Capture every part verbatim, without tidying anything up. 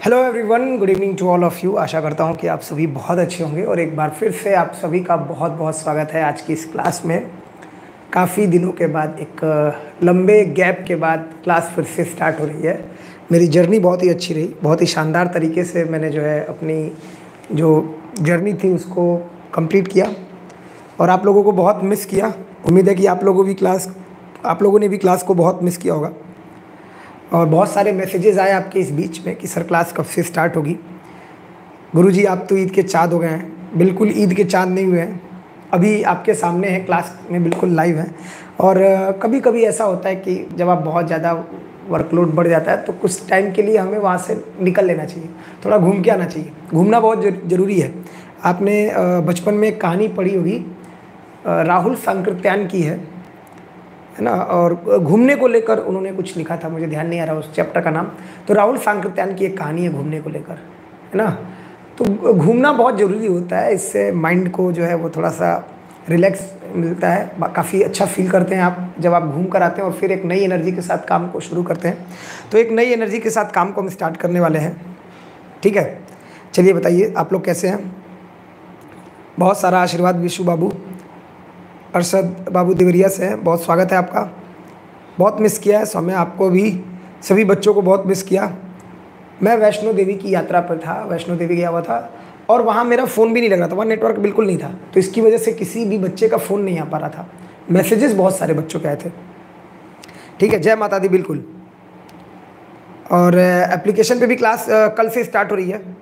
Hello everyone, good evening to all of you. आशा करता हूँ कि आप सभी बहुत अच्छे होंगे और एक बार फिर से आप सभी का बहुत बहुत स्वागत है आज की इस क्लास में। काफ़ी दिनों के बाद, एक लंबे गैप के बाद क्लास फिर से स्टार्ट हो रही है। मेरी जर्नी बहुत ही अच्छी रही, बहुत ही शानदार तरीके से मैंने जो है अपनी जो जर्नी थी उसको कंप्लीट किया और आप लोगों को बहुत मिस किया। उम्मीद है कि आप लोगों भी क्लास आप लोगों ने भी क्लास को बहुत मिस किया होगा और बहुत सारे मैसेजेस आए आपके इस बीच में कि सर क्लास कब से स्टार्ट होगी। गुरुजी आप तो ईद के चाँद हो गए हैं। बिल्कुल ईद के चाँद नहीं हुए हैं, अभी आपके सामने है, क्लास में बिल्कुल लाइव है। और कभी कभी ऐसा होता है कि जब आप बहुत ज़्यादा वर्कलोड बढ़ जाता है तो कुछ टाइम के लिए हमें वहाँ से निकल लेना चाहिए, थोड़ा घूम के आना चाहिए। घूमना बहुत ज़रूरी है। आपने बचपन में एक कहानी पढ़ी होगी, राहुल सांकृत्यायन की है है ना, और घूमने को लेकर उन्होंने कुछ लिखा था, मुझे ध्यान नहीं आ रहा उस चैप्टर का नाम। तो राहुल सांकृत्यायन की एक कहानी है घूमने को लेकर, है ना। तो घूमना बहुत ज़रूरी होता है, इससे माइंड को जो है वो थोड़ा सा रिलैक्स मिलता है, काफ़ी अच्छा फील करते हैं आप जब आप घूम कर आते हैं और फिर एक नई एनर्जी के साथ काम को शुरू करते हैं। तो एक नई एनर्जी के साथ काम को हम स्टार्ट करने वाले हैं, ठीक है। चलिए बताइए आप लोग कैसे हैं। बहुत सारा आशीर्वाद विशु बाबू, अरशद बाबू देवरिया से हैं, बहुत स्वागत है आपका। बहुत मिस किया है सौम्या, आपको भी, सभी बच्चों को बहुत मिस किया। मैं वैष्णो देवी की यात्रा पर था, वैष्णो देवी गया हुआ था और वहाँ मेरा फ़ोन भी नहीं लग रहा था, वहाँ नेटवर्क बिल्कुल नहीं था। तो इसकी वजह से किसी भी बच्चे का फ़ोन नहीं आ पा रहा था। मैसेजेस बहुत सारे बच्चों के आए थे, ठीक है। जय माता दी, बिल्कुल। और एप्लीकेशन पे भी क्लास कल से स्टार्ट हो रही है।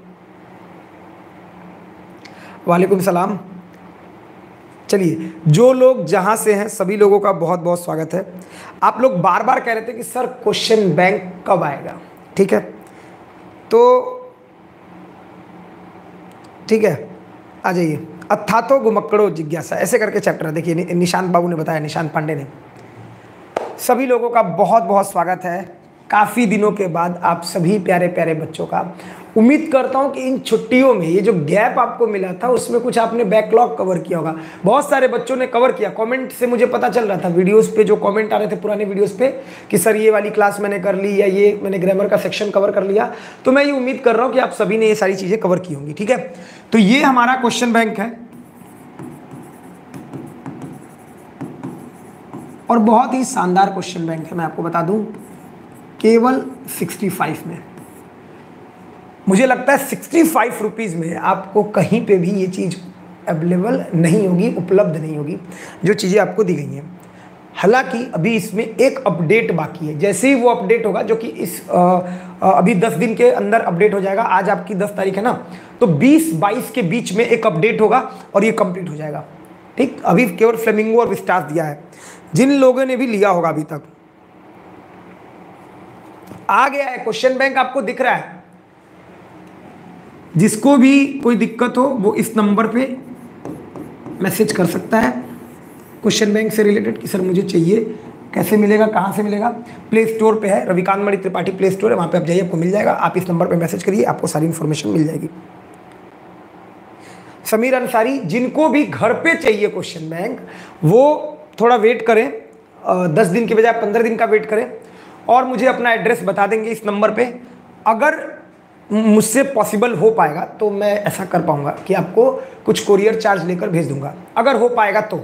वालेकुम सलाम। चलिए, जो लोग जहाँ से हैं सभी लोगों का बहुत बहुत स्वागत है। आप लोग बार बार कह रहे थे कि सर क्वेश्चन बैंक कब आएगा, ठीक है। तो ठीक है, आ जाइए। अथातो गुमक्कड़ो जिज्ञासा ऐसे करके चैप्टर है, देखिए निशांत बाबू ने बताया, निशांत पांडे ने। सभी लोगों का बहुत बहुत स्वागत है काफ़ी दिनों के बाद आप सभी प्यारे प्यारे बच्चों का। उम्मीद करता हूं कि इन छुट्टियों में ये जो गैप आपको मिला था उसमें कुछ आपने बैकलॉग कवर किया होगा। बहुत सारे बच्चों ने कवर किया, कमेंट से मुझे पता चल रहा था, वीडियोस पे जो कमेंट आ रहे थे पुराने वीडियोस पे कि सर ये वाली क्लास मैंने कर ली या ये मैंने ग्रामर का सेक्शन कवर कर लिया। तो मैं ये उम्मीद कर रहा हूँ कि आप सभी ने ये सारी चीज़ें कवर की होंगी, ठीक है। तो ये हमारा क्वेश्चन बैंक है और बहुत ही शानदार क्वेश्चन बैंक है, मैं आपको बता दूं, केवल पैंसठ में। मुझे लगता है पैंसठ रुपीस में आपको कहीं पे भी ये चीज़ अवेलेबल नहीं होगी, उपलब्ध नहीं होगी जो चीज़ें आपको दी गई हैं। हालांकि अभी इसमें एक अपडेट बाकी है, जैसे ही वो अपडेट होगा, जो कि इस आ, आ, अभी दस दिन के अंदर अपडेट हो जाएगा। आज आपकी दस तारीख है ना, तो बीस बाईस के बीच में एक अपडेट होगा और ये कंप्लीट हो जाएगा, ठीक। अभी केवल फ्लेमिंगो और विस्टास दिया है। जिन लोगों ने भी लिया होगा अभी तक आ गया है, क्वेश्चन बैंक आपको दिख रहा है। जिसको भी कोई दिक्कत हो वो इस नंबर पे मैसेज कर सकता है क्वेश्चन बैंक से रिलेटेड कि सर मुझे चाहिए। कैसे मिलेगा, कहाँ से मिलेगा? प्ले स्टोर पे है, रविकांत मणि त्रिपाठी प्ले स्टोर है, वहाँ पे आप जाइए, आपको मिल जाएगा। आप इस नंबर पे मैसेज करिए, आपको सारी इन्फॉर्मेशन मिल जाएगी। समीर अंसारी, जिनको भी घर पे चाहिए क्वेश्चन बैंक वो थोड़ा वेट करें, दस दिन के बजाय पंद्रह दिन का वेट करें और मुझे अपना एड्रेस बता देंगे इस नंबर पे। अगर मुझसे पॉसिबल हो पाएगा तो मैं ऐसा कर पाऊंगा कि आपको कुछ कोरियर चार्ज लेकर भेज दूंगा, अगर हो पाएगा तो,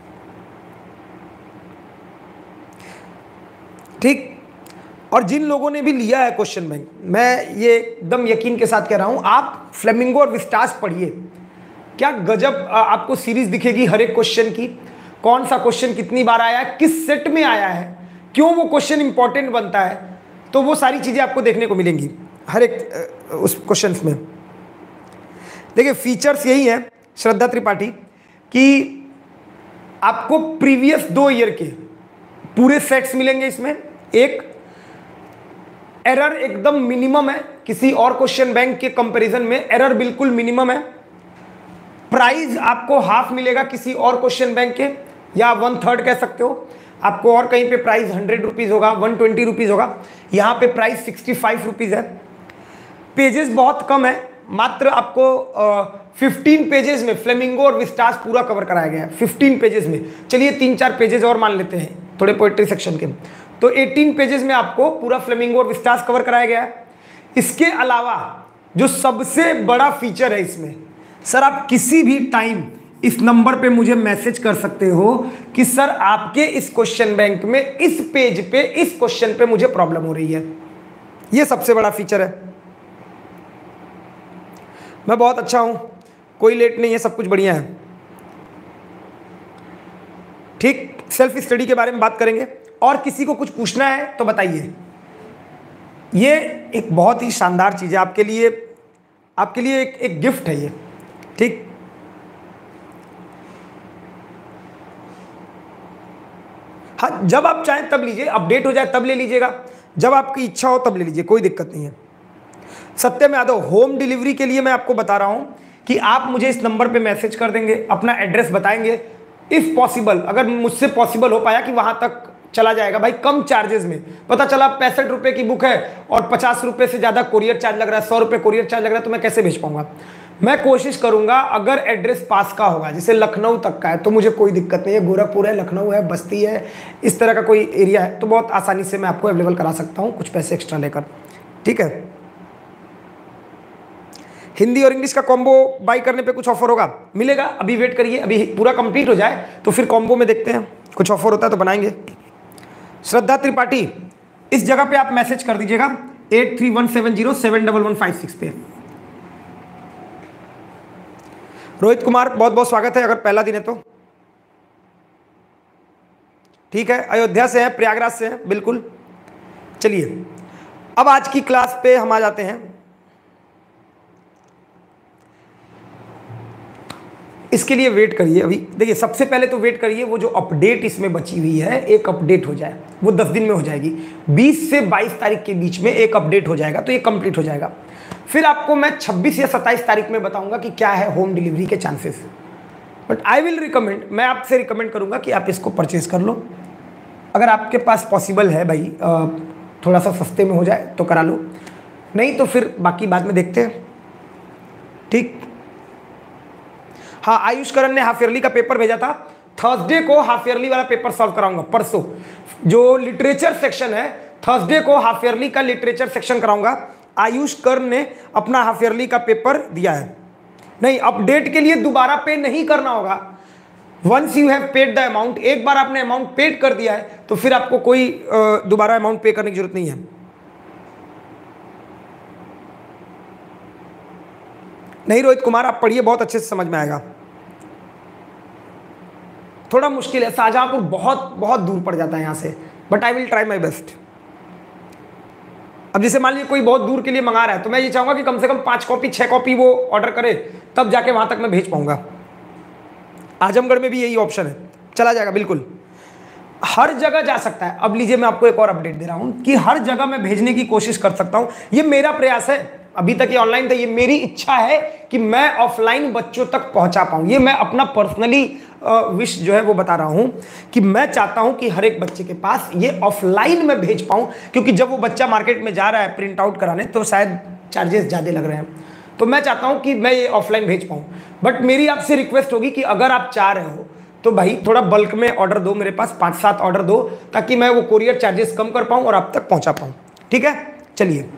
ठीक। और जिन लोगों ने भी लिया है क्वेश्चन बैंक, मैं ये एकदम यकीन के साथ कह रहा हूं, आप फ्लेमिंगो और विस्टास पढ़िए। क्या गजब आपको सीरीज दिखेगी हर एक क्वेश्चन की, कौन सा क्वेश्चन कितनी बार आया है, किस सेट में आया है, क्यों वो क्वेश्चन इंपॉर्टेंट बनता है, तो वो सारी चीज़ें आपको देखने को मिलेंगी हर एक उस क्वेश्चन में। देखिए फीचर्स यही है श्रद्धा त्रिपाठी कि आपको प्रीवियस दो ईयर के पूरे सेट्स मिलेंगे इसमें। एक एरर एकदम मिनिमम है, किसी और क्वेश्चन बैंक के कंपैरिजन में एरर बिल्कुल मिनिमम है। प्राइस आपको हाफ मिलेगा किसी और क्वेश्चन बैंक के, या वन थर्ड कह सकते हो। आपको और कहीं पे प्राइस हंड्रेड रुपीज़ होगा, वन ट्वेंटी रुपीज़ होगा, यहाँ पे प्राइस सिक्सटी फाइव रुपीज़ है। पेजेस बहुत कम है, मात्र आपको फिफ्टीन पेजेस में फ्लेमिंगो और विस्टास पूरा कवर कराया गया है, फिफ्टीन पेजेस में। चलिए तीन चार पेजेस और मान लेते हैं थोड़े पोएट्री सेक्शन के, तो एटीन पेजेस में आपको पूरा फ्लेमिंगो और विस्टास कवर कराया गया है। इसके अलावा जो सबसे बड़ा फीचर है इसमें, सर आप किसी भी टाइम इस नंबर पे मुझे मैसेज कर सकते हो कि सर आपके इस क्वेश्चन बैंक में इस पेज पे इस क्वेश्चन पे मुझे प्रॉब्लम हो रही है। ये सबसे बड़ा फीचर है। मैं बहुत अच्छा हूं, कोई लेट नहीं है, सब कुछ बढ़िया है। ठीक, सेल्फ स्टडी के बारे में बात करेंगे और किसी को कुछ पूछना है तो बताइए। ये एक बहुत ही शानदार चीज है आपके लिए, आपके लिए एक, एक गिफ्ट है ये। ठीक, हाँ, जब आप चाहें तब लीजिए, अपडेट हो जाए तब ले लीजिएगा, जब आपकी इच्छा हो तब ले लीजिए, कोई दिक्कत नहीं है। सत्यम यादव, होम डिलीवरी के लिए मैं आपको बता रहा हूं कि आप मुझे इस नंबर पे मैसेज कर देंगे, अपना एड्रेस बताएंगे, इफ पॉसिबल, अगर मुझसे पॉसिबल हो पाया कि वहां तक चला जाएगा भाई कम चार्जेस में, पता चला पैंसठ रुपए की बुक है और पचास रुपए से ज्यादा कोरियर चार्ज लग रहा है, सौ रुपए कोरियर चार्ज लग रहा है, तो मैं कैसे भेज पाऊंगा? मैं कोशिश करूंगा, अगर एड्रेस पास का होगा, जैसे लखनऊ तक का है तो मुझे कोई दिक्कत नहीं है, गोरखपुर है, लखनऊ है, बस्ती है, इस तरह का कोई एरिया है तो बहुत आसानी से मैं आपको अवेलेबल करा सकता हूं कुछ पैसे एक्स्ट्रा लेकर। ठीक है, हिंदी और इंग्लिश का कॉम्बो बाई करने पे कुछ ऑफर होगा, मिलेगा, अभी वेट करिए, अभी पूरा कंप्लीट हो जाए तो फिर कॉम्बो में देखते हैं, कुछ ऑफर होता है तो बनाएंगे। श्रद्धा त्रिपाठी, इस जगह पे आप मैसेज कर दीजिएगा eight three one seven zero seven double one five six पे। रोहित कुमार, बहुत बहुत स्वागत है, अगर पहला दिन है तो। ठीक है, अयोध्या से है, प्रयागराज से है, बिल्कुल। चलिए अब आज की क्लास पे हम आ जाते हैं। इसके लिए वेट करिए, अभी देखिए, सबसे पहले तो वेट करिए, वो जो अपडेट इसमें बची हुई है एक अपडेट हो जाए, वो दस दिन में हो जाएगी, बीस से बाईस तारीख के बीच में एक अपडेट हो जाएगा तो ये कंप्लीट हो जाएगा। फिर आपको मैं छब्बीस या सत्ताईस तारीख में बताऊंगा कि क्या है होम डिलीवरी के chances. But I will recommend, मैं आपसे रिकमेंड करूंगा कि आप इसको परचेज कर लो, अगर आपके पास पॉसिबल है भाई, थोड़ा सा सस्ते में हो जाए तो करा लो, नहीं तो फिर बाकी बाद में देखते हैं। ठीक, हाँ, आयुष करण ने हाफ ईयरली का पेपर भेजा था, थर्सडे को हाफ ईयरली वाला पेपर सॉल्व कराऊंगा, परसों जो लिटरेचर सेक्शन है, थर्सडे को हाफ ईयरली का लिटरेचर सेक्शन कराऊंगा। आयुष कर्ण ने अपना हाफ ईयरली का पेपर दिया है। नहीं, अपडेट के लिए दोबारा पे नहीं करना होगा, once you have paid the amount, एक बार आपने अमाउंट पेड कर दिया है तो फिर आपको कोई दोबारा अमाउंट पे करने की जरूरत नहीं है। नहीं रोहित कुमार, आप पढ़िए, बहुत अच्छे से समझ में आएगा। थोड़ा मुश्किल है, शाहजहांपुर बहुत बहुत दूर पड़ जाता है यहाँ से, but I will try my best. अब जैसे मान लीजिए कोई बहुत दूर के लिए मंगा रहा है तो मैं ये चाहूंगा कि कम से कम पांच कॉपी छह कॉपी वो ऑर्डर करे, तब जाके वहां तक मैं भेज पाऊंगा। आजमगढ़ में भी यही ऑप्शन है, चला जाएगा, बिल्कुल हर जगह जा सकता है। अब लीजिए, मैं आपको एक और अपडेट दे रहा हूं कि हर जगह मैं भेजने की कोशिश कर सकता हूं, ये मेरा प्रयास है। अभी तक ये ऑनलाइन था, ये मेरी इच्छा है कि मैं ऑफलाइन बच्चों तक पहुंचा पाऊं, ये मैं अपना पर्सनली विश जो है वो बता रहा हूं कि मैं चाहता हूं कि हर एक बच्चे के पास ये ऑफलाइन में भेज पाऊं, क्योंकि जब वो बच्चा मार्केट में जा रहा है प्रिंट आउट कराने तो शायद चार्जेस ज़्यादा लग रहे हैं, तो मैं चाहता हूं कि मैं ये ऑफलाइन भेज पाऊं। बट मेरी आपसे रिक्वेस्ट होगी कि अगर आप चाह रहे हो तो भाई थोड़ा बल्क में ऑर्डर दो, मेरे पास पाँच सात ऑर्डर दो, ताकि मैं वो कोरियर चार्जेस कम कर पाऊँ और आप तक पहुँचा पाऊँ। ठीक है, चलिए।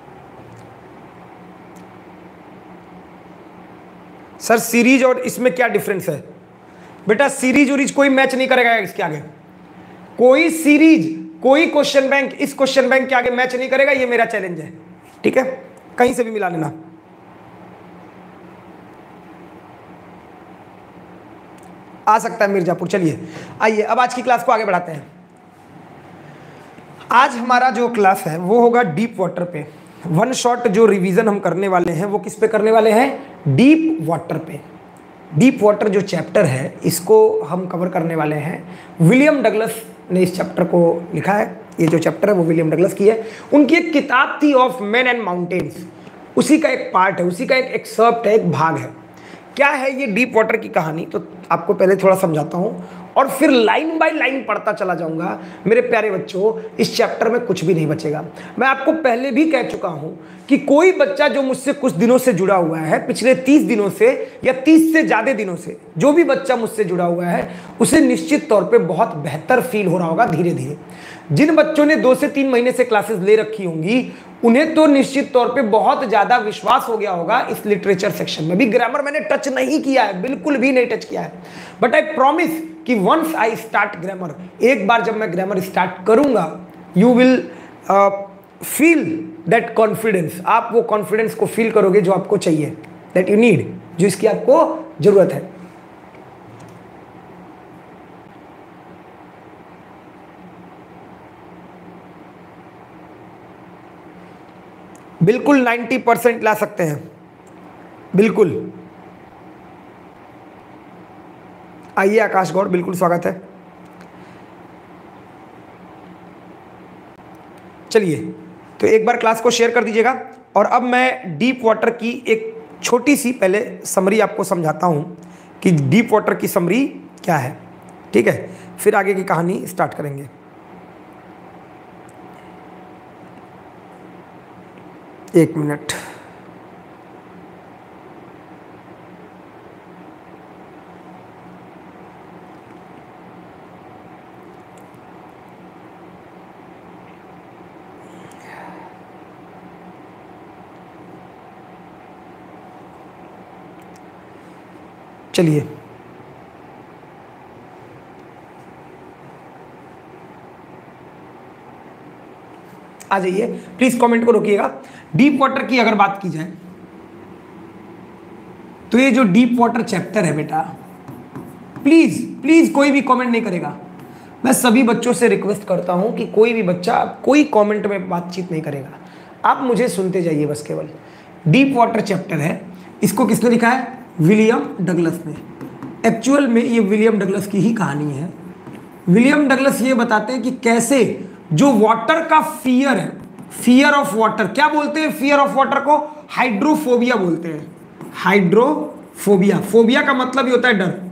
सर सीरीज और इसमें क्या डिफरेंस है? बेटा सीरीज और कोई मैच नहीं करेगा इसके आगे, कोई सीरीज कोई क्वेश्चन बैंक इस क्वेश्चन बैंक के आगे मैच नहीं करेगा, ये मेरा चैलेंज है। ठीक है, कहीं से भी मिला लेना। आ सकता है मिर्जापुर। चलिए आइए अब आज की क्लास को आगे बढ़ाते हैं। आज हमारा जो क्लास है वो होगा डीप वाटर पे। वन शॉट जो रिवीजन हम करने वाले हैं वो किस पे करने वाले हैं? डीप वाटर पे। डीप वाटर जो चैप्टर है इसको हम कवर करने वाले हैं। विलियम डगलस ने इस चैप्टर को लिखा है। ये जो चैप्टर है वो विलियम डगलस की है। उनकी एक किताब थी ऑफ मैन एंड माउंटेन्स, उसी का एक पार्ट है, उसी का एक एक्सर्प्ट है, एक भाग है। क्या है ये डीप वाटर की कहानी, तो आपको पहले थोड़ा समझाता हूँ और फिर लाइन बाय लाइन पढ़ता चला जाऊंगा। मेरे प्यारे बच्चों, इस चैप्टर में कुछ भी नहीं बचेगा। मैं आपको पहले भी कह चुका हूं कि कोई बच्चा जो मुझसे कुछ दिनों से जुड़ा हुआ है, पिछले तीस दिनों से या तीस से ज्यादा दिनों से जो भी बच्चा मुझसे जुड़ा हुआ है, उसे निश्चित तौर पे बहुत बेहतर फील हो रहा होगा धीरे धीरे। जिन बच्चों ने दो से तीन महीने से क्लासेस ले रखी होंगी उन्हें तो निश्चित तौर पे बहुत ज्यादा विश्वास हो गया होगा इस लिटरेचर सेक्शन में भी। ग्रामर मैंने टच नहीं किया है, बिल्कुल भी नहीं टच किया है, बट आई प्रॉमिस कि वंस आई स्टार्ट ग्रामर, एक बार जब मैं ग्रामर स्टार्ट करूंगा, you will feel that confidence. आप वो कॉन्फिडेंस को फील करोगे जो आपको चाहिए, दैट यू नीड, जो इसकी आपको जरूरत है। बिल्कुल नब्बे परसेंट ला सकते हैं, बिल्कुल। आइए आकाश गौड़, बिल्कुल स्वागत है। चलिए, तो एक बार क्लास को शेयर कर दीजिएगा। और अब मैं डीप वाटर की एक छोटी सी पहले समरी आपको समझाता हूं कि डीप वाटर की समरी क्या है, ठीक है? फिर आगे की कहानी स्टार्ट करेंगे। एक मिनट। चलिए, आ जाइए, प्लीज कमेंट को रोकिएगा। डीप वाटर की अगर बात की जाए तो ये जो डीप वाटर चैप्टर है बेटा, प्लीज प्लीज कोई भी कमेंट नहीं करेगा। मैं सभी बच्चों से रिक्वेस्ट करता हूं कि कोई भी बच्चा कोई कमेंट में बातचीत नहीं करेगा, आप मुझे सुनते जाइए बस केवल। डीप वाटर चैप्टर है, इसको किसने लिखा है? विलियम डगलस ने। एक्चुअल में ये विलियम डगलस की ही कहानी है। विलियम डगलस ये बताते हैं कि कैसे जो वाटर का फियर है, फियर ऑफ वाटर, क्या बोलते हैं फियर ऑफ वाटर को? हाइड्रोफोबिया बोलते हैं। हाइड्रोफोबिया, फोबिया का मतलब ही होता है डर।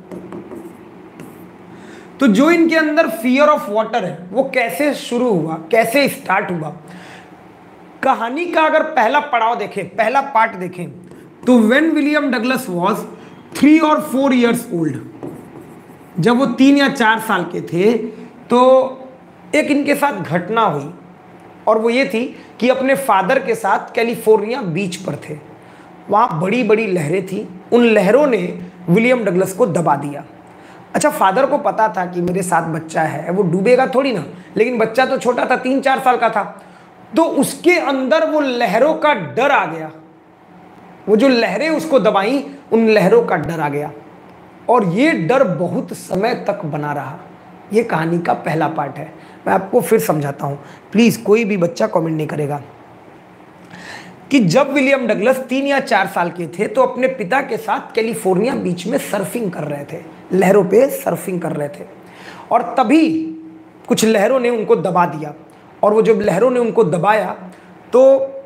तो जो इनके अंदर फियर ऑफ वाटर है वो कैसे शुरू हुआ, कैसे स्टार्ट हुआ? कहानी का अगर पहला पड़ाव देखें, पहला पार्ट देखें, तो when William Douglas was three और फोर इयर्स ओल्ड, जब वो तीन या चार साल के थे, तो एक इनके साथ घटना हुई, और वो ये थी कि अपने फादर के साथ कैलिफोर्निया बीच पर थे। वहाँ बड़ी बड़ी लहरें थी, उन लहरों ने विलियम डगलस को दबा दिया। अच्छा, फादर को पता था कि मेरे साथ बच्चा है, वो डूबेगा थोड़ी ना, लेकिन बच्चा तो छोटा था, तीन चार साल का था, तो उसके अंदर वो लहरों का डर आ गया। वो जो लहरें उसको दबाई, उन लहरों का डर आ गया, और ये डर बहुत समय तक बना रहा। ये कहानी का पहला पार्ट है, मैं आपको फिर समझाता हूं, प्लीज कोई भी बच्चा कमेंट नहीं करेगा। कि जब विलियम डगलस तीन या चार साल के थे तो अपने पिता के साथ कैलिफोर्निया बीच में सर्फिंग कर रहे थे, लहरों पे सर्फिंग कर रहे थे, और तभी कुछ लहरों ने उनको दबा दिया। और वो जब लहरों ने उनको दबाया तो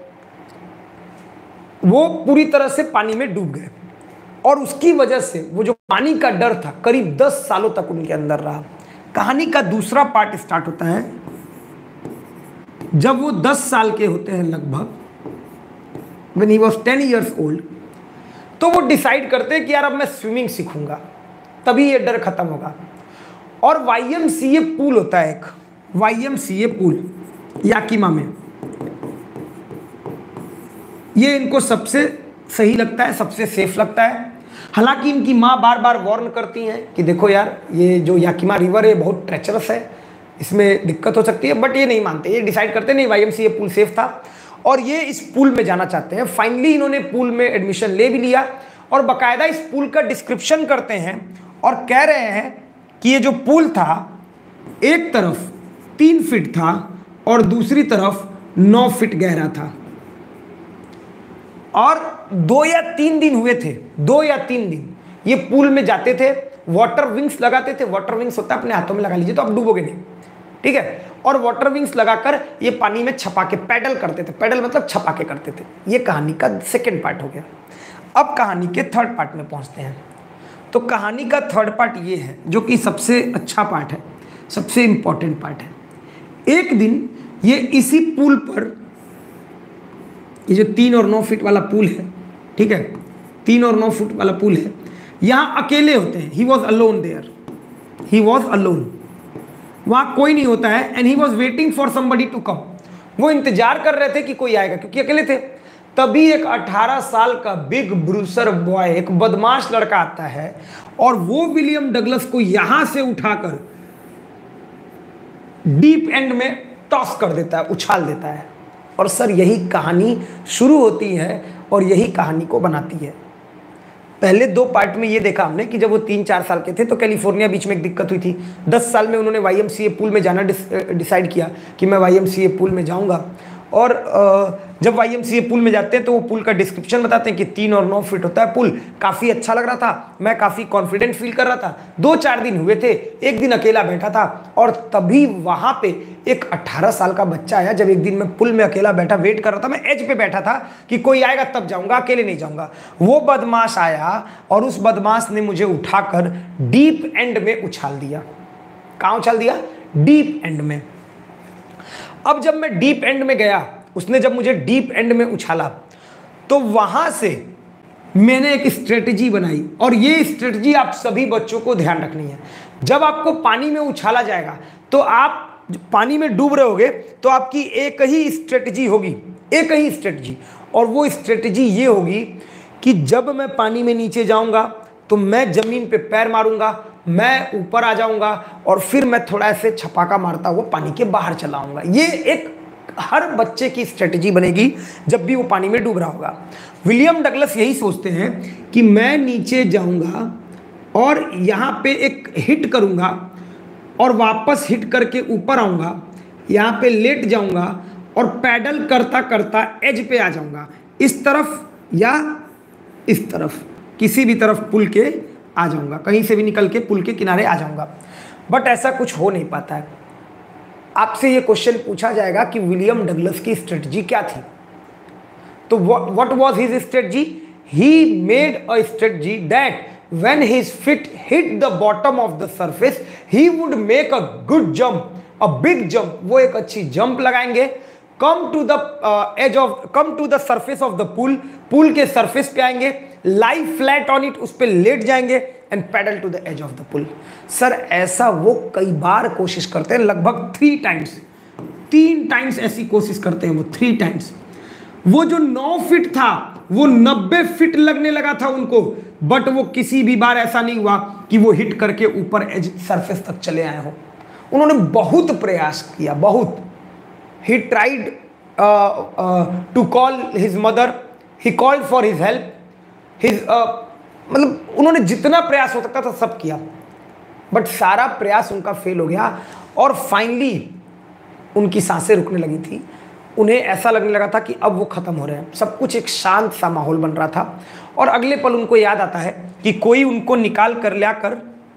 वो पूरी तरह से पानी में डूब गए, और उसकी वजह से वो जो पानी का डर था करीब दस सालों तक उनके अंदर रहा। कहानी का दूसरा पार्ट स्टार्ट होता है जब वो दस साल के होते हैं लगभग, when he was ten years old, तो वो डिसाइड करते हैं कि यार अब मैं स्विमिंग सीखूंगा, तभी ये डर खत्म होगा। और Y M C A pool होता है एक, Y M C A pool Yakima में, ये इनको सबसे सही लगता है, सबसे सेफ लगता है। हालांकि इनकी माँ बार बार वार्न करती हैं कि देखो यार, ये जो याकीमा रिवर है बहुत ट्रेचरस है, इसमें दिक्कत हो सकती है, बट ये नहीं मानते। ये डिसाइड करते नहीं, Y M C A pool safe था और ये इस पूल में जाना चाहते हैं। फाइनली इन्होंने पूल में एडमिशन ले भी लिया, और बाकायदा इस पूल का डिस्क्रिप्शन करते हैं और कह रहे हैं कि ये जो पूल था, एक तरफ तीन फीट था और दूसरी तरफ नौ फीट गहरा था, और दो या तीन दिन हुए थे, दो या तीन दिन ये पूल में जाते थे, वाटर विंग्स लगाते थे। वाटर विंग्स होता है, अपने हाथों में लगा लीजिए तो आप डूबोगे नहीं, ठीक है? और वाटर विंग्स लगाकर ये पानी में छपा के पैडल करते थे। पैडल मतलब छपा के करते थे। ये कहानी का सेकेंड पार्ट हो गया। अब कहानी के थर्ड पार्ट में पहुंचते हैं। तो कहानी का थर्ड पार्ट ये है, जो कि सबसे अच्छा पार्ट है, सबसे इंपॉर्टेंट पार्ट है। एक दिन ये इसी पुल पर, ये जो तीन और नौ फीट वाला पुल है, ठीक है, तीन और नौ फुट वाला पुल है, यहाँ अकेले होते हैं। He was alone there, he was alone, वहाँ कोई नहीं होता है। And he was waiting for somebody to come, वो इंतजार कर रहे थे कि कोई आएगा क्योंकि अकेले थे। तभी एक अठारह साल का बिग ब्रूसर बॉय, एक बदमाश लड़का आता है और वो विलियम डगलस को यहां से उठाकर डीप एंड में टॉस कर देता है, उछाल देता है। और सर यही कहानी शुरू होती है और यही कहानी को बनाती है। पहले दो पार्ट में ये देखा हमने कि जब वो तीन चार साल के थे तो कैलिफोर्निया बीच में एक दिक्कत हुई थी। दस साल में उन्होंने Y M C A pool में जाना डिसाइड किया कि मैं Y M C A pool में जाऊंगा। और जब Y M C A pool में जाते हैं तो वो पूल का डिस्क्रिप्शन बताते हैं कि तीन और नौ फीट होता है पूल। काफ़ी अच्छा लग रहा था, मैं काफ़ी कॉन्फिडेंट फील कर रहा था। दो चार दिन हुए थे, एक दिन अकेला बैठा था और तभी वहाँ पे एक अट्ठारह साल का बच्चा आया। जब एक दिन मैं पुल में अकेला बैठा वेट कर रहा था, मैं एज पे बैठा था कि कोई आएगा तब जाऊँगा, अकेले नहीं जाऊँगा। वो बदमाश आया और उस बदमाश ने मुझे उठाकर डीप एंड में उछाल दिया। कहाँ उछाल दिया? डीप एंड में। अब जब मैं डीप एंड में गया, उसने जब मुझे डीप एंड में उछाला तो वहां से मैंने एक स्ट्रेटजी बनाई। और ये स्ट्रेटजी आप सभी बच्चों को ध्यान रखनी है। जब आपको पानी में उछाला जाएगा तो आप पानी में डूब रहे होगे तो आपकी एक ही स्ट्रेटजी होगी, एक ही स्ट्रेटजी। और वो स्ट्रेटजी ये होगी कि जब मैं पानी में नीचे जाऊंगा तो मैं जमीन पे पैर मारूंगा, मैं ऊपर आ जाऊंगा और फिर मैं थोड़ा ऐसे छपाका मारता हुआ पानी के बाहर चला आऊंगा। ये एक हर बच्चे की स्ट्रेटजी बनेगी जब भी वो पानी में डूब रहा होगा। विलियम डगलस यही सोचते हैं कि मैं नीचे जाऊंगा और यहाँ पे एक हिट करूंगा और वापस हिट करके ऊपर आऊंगा, यहाँ पे लेट जाऊंगा और पैडल करता करता एज पे आ जाऊंगा, इस तरफ या इस तरफ, किसी भी तरफ पुल के आ जाऊंगा, कहीं से भी निकल के पुल के किनारे आ जाऊंगा। बट ऐसा कुछ हो नहीं पाता है। आपसे ये क्वेश्चन पूछा जाएगा कि विलियम डगलस की स्ट्रेटजी क्या थी, तो what was his strategy? He made a strategy that when his feet hit the bottom of the surface he would make a good jump, a big jump. वो एक अच्छी जंप लगाएंगे, come to the edge of come to the surface of the pool, pool के surface पे आएंगे, लाई flat on it, उस पे लेट जाएंगे and paddle to the edge of the pool. Sir ऐसा वो कई बार कोशिश करते हैं, लगभग थ्री टाइम्स, तीन टाइम्स ऐसी कोशिश करते हैं वो, थ्री टाइम्स। वो जो नौ फीट था वो नब्बे फीट लगने लगा था उनको, बट वो किसी भी बार ऐसा नहीं हुआ कि वो हिट करके ऊपर एज सरफेस तक चले आए हो। उन्होंने बहुत प्रयास किया, बहुत। He tried to call his mother, he called for his help, his मतलब उन्होंने जितना प्रयास हो सकता था सब किया, बट सारा प्रयास उनका फेल हो गया। और फाइनली उनकी सांसें रुकने लगी थी, उन्हें ऐसा लगने लगा था कि अब वो खत्म हो रहे हैं। सब कुछ एक शांत सा माहौल बन रहा था और अगले पल उनको याद आता है कि कोई उनको निकाल कर ला कर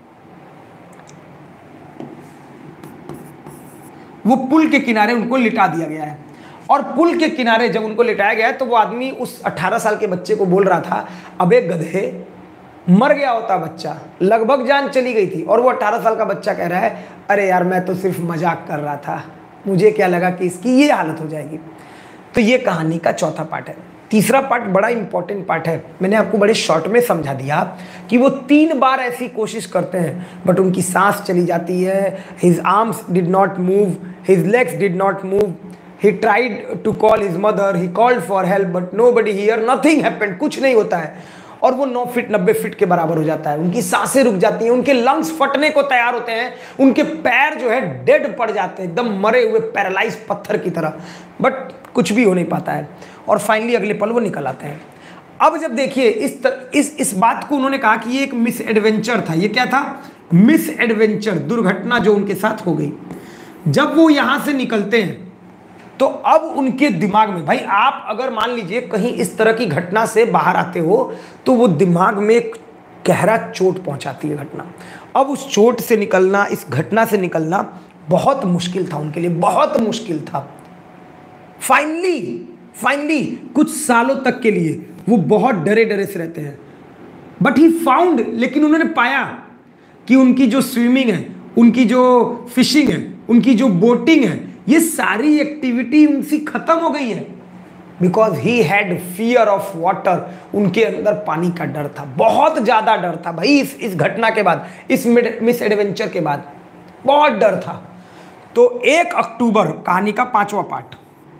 वो पुल के किनारे उनको लिटा दिया गया है। और पुल के किनारे जब उनको लिटाया गया है तो वो आदमी उस अठारह साल के बच्चे को बोल रहा था, अबे गधे, मर गया होता बच्चा, लगभग जान चली गई थी। और वो अठारह साल का बच्चा कह रहा है, अरे यार मैं तो सिर्फ मजाक कर रहा था, मुझे क्या लगा कि इसकी ये हालत हो जाएगी। तो ये कहानी का चौथा पार्ट है। तीसरा पार्ट बड़ा इंपॉर्टेंट पार्ट है। मैंने आपको बड़े शॉर्ट में समझा दिया कि वो तीन बार ऐसी कोशिश करते हैं बट उनकी सांस चली जाती है। His arms did not move, his legs did not move, he tried to call his mother, he called for help but nobody here, nothing happened, कुछ नहीं होता है। और वो नौ फीट नब्बे फीट के बराबर हो जाता है, उनकी सांसें रुक जाती हैं, उनके लंग्स फटने को तैयार होते हैं, उनके पैर जो है डेड पड़ जाते हैं, एकदम मरे हुए पैरालाइज पत्थर की तरह, बट कुछ भी हो नहीं पाता है। और फाइनली अगले पल वो निकल आते हैं। अब जब देखिए इस तर, इस इस बात को उन्होंने कहा कि ये एक मिस एडवेंचर था। ये क्या था? मिस एडवेंचर, दुर्घटना जो उनके साथ हो गई। जब वो यहां से निकलते हैं तो अब उनके दिमाग में, भाई आप अगर मान लीजिए कहीं इस तरह की घटना से बाहर आते हो तो वो दिमाग में एक गहरा चोट पहुंचाती है घटना। अब उस चोट से निकलना, इस घटना से निकलना बहुत मुश्किल था उनके लिए, बहुत मुश्किल था। फाइनली फाइनली कुछ सालों तक के लिए वो बहुत डरे डरे से रहते हैं, बट ही फाउंड, लेकिन उन्होंने पाया कि उनकी जो स्विमिंग है, उनकी जो फिशिंग है, उनकी जो बोटिंग है, ये सारी एक्टिविटी उनसी खत्म हो गई है। Because he had fear of water, उनके अंदर पानी का डर था, बहुत ज्यादा डर था भाई। इस इस घटना के बाद, इस मिस एडवेंचर के बाद बहुत डर था। तो एक अक्टूबर, कहानी का पांचवा पार्ट,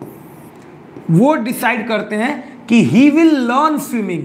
वो डिसाइड करते हैं कि ही विल लर्न स्विमिंग।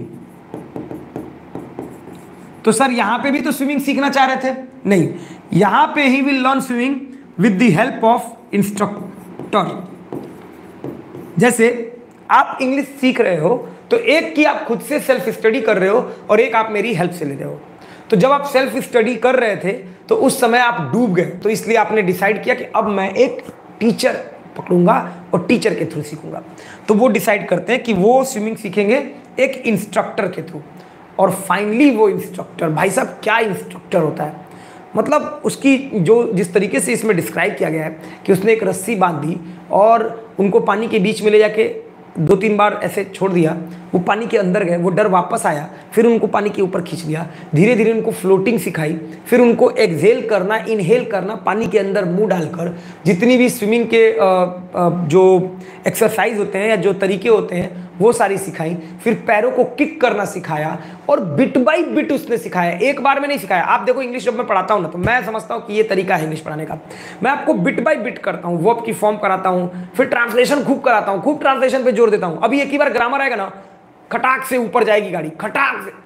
तो सर यहां पे भी तो स्विमिंग सीखना चाह रहे थे, नहीं, यहां पे he will learn swimming with the help of instructor. जैसे आप इंग्लिश सीख रहे हो तो एक की आप खुद से सेल्फ स्टडी कर रहे हो और एक आप मेरी हेल्प से ले रहे हो। तो जब आप सेल्फ स्टडी कर रहे थे तो उस समय आप डूब गए, तो इसलिए आपने डिसाइड किया कि अब मैं एक टीचर पकड़ूंगा और टीचर के थ्रू सीखूंगा। तो वो डिसाइड करते हैं कि वो स्विमिंग सीखेंगे एक इंस्ट्रक्टर के थ्रू। और फाइनली वो इंस्ट्रक्टर, भाई साहब क्या इंस्ट्रक्टर होता है, मतलब उसकी जो जिस तरीके से इसमें डिस्क्राइब किया गया है कि उसने एक रस्सी बांध दी और उनको पानी के बीच में ले जाके दो तीन बार ऐसे छोड़ दिया, वो पानी के अंदर गए, वो डर वापस आया, फिर उनको पानी के ऊपर खींच लिया, धीरे धीरे उनको फ्लोटिंग सिखाई, फिर उनको एक्सहेल करना, इनहेल करना, पानी के अंदर मुंह डालकर, जितनी भी स्विमिंग के आ, आ, जो एक्सरसाइज होते हैं या जो तरीके होते हैं वो सारी सिखाई, फिर पैरों को किक करना सिखाया और बिट बाई बिट उसने सिखाया, एक बार में नहीं सिखाया। आप देखो इंग्लिश जब मैं पढ़ाता हूँ ना तो मैं समझता हूँ कि ये तरीका है इंग्लिश पढ़ाने का, मैं आपको बिट बाई बिट करता हूँ, वर्ब की फॉर्म कराता हूँ, फिर ट्रांसलेशन खूब कराता हूँ, खूब ट्रांसलेशन पे जोर देता हूँ। अभी एक ही बार ग्रामर आएगा ना, खटाक से ऊपर जाएगी गाड़ी, खटाक से,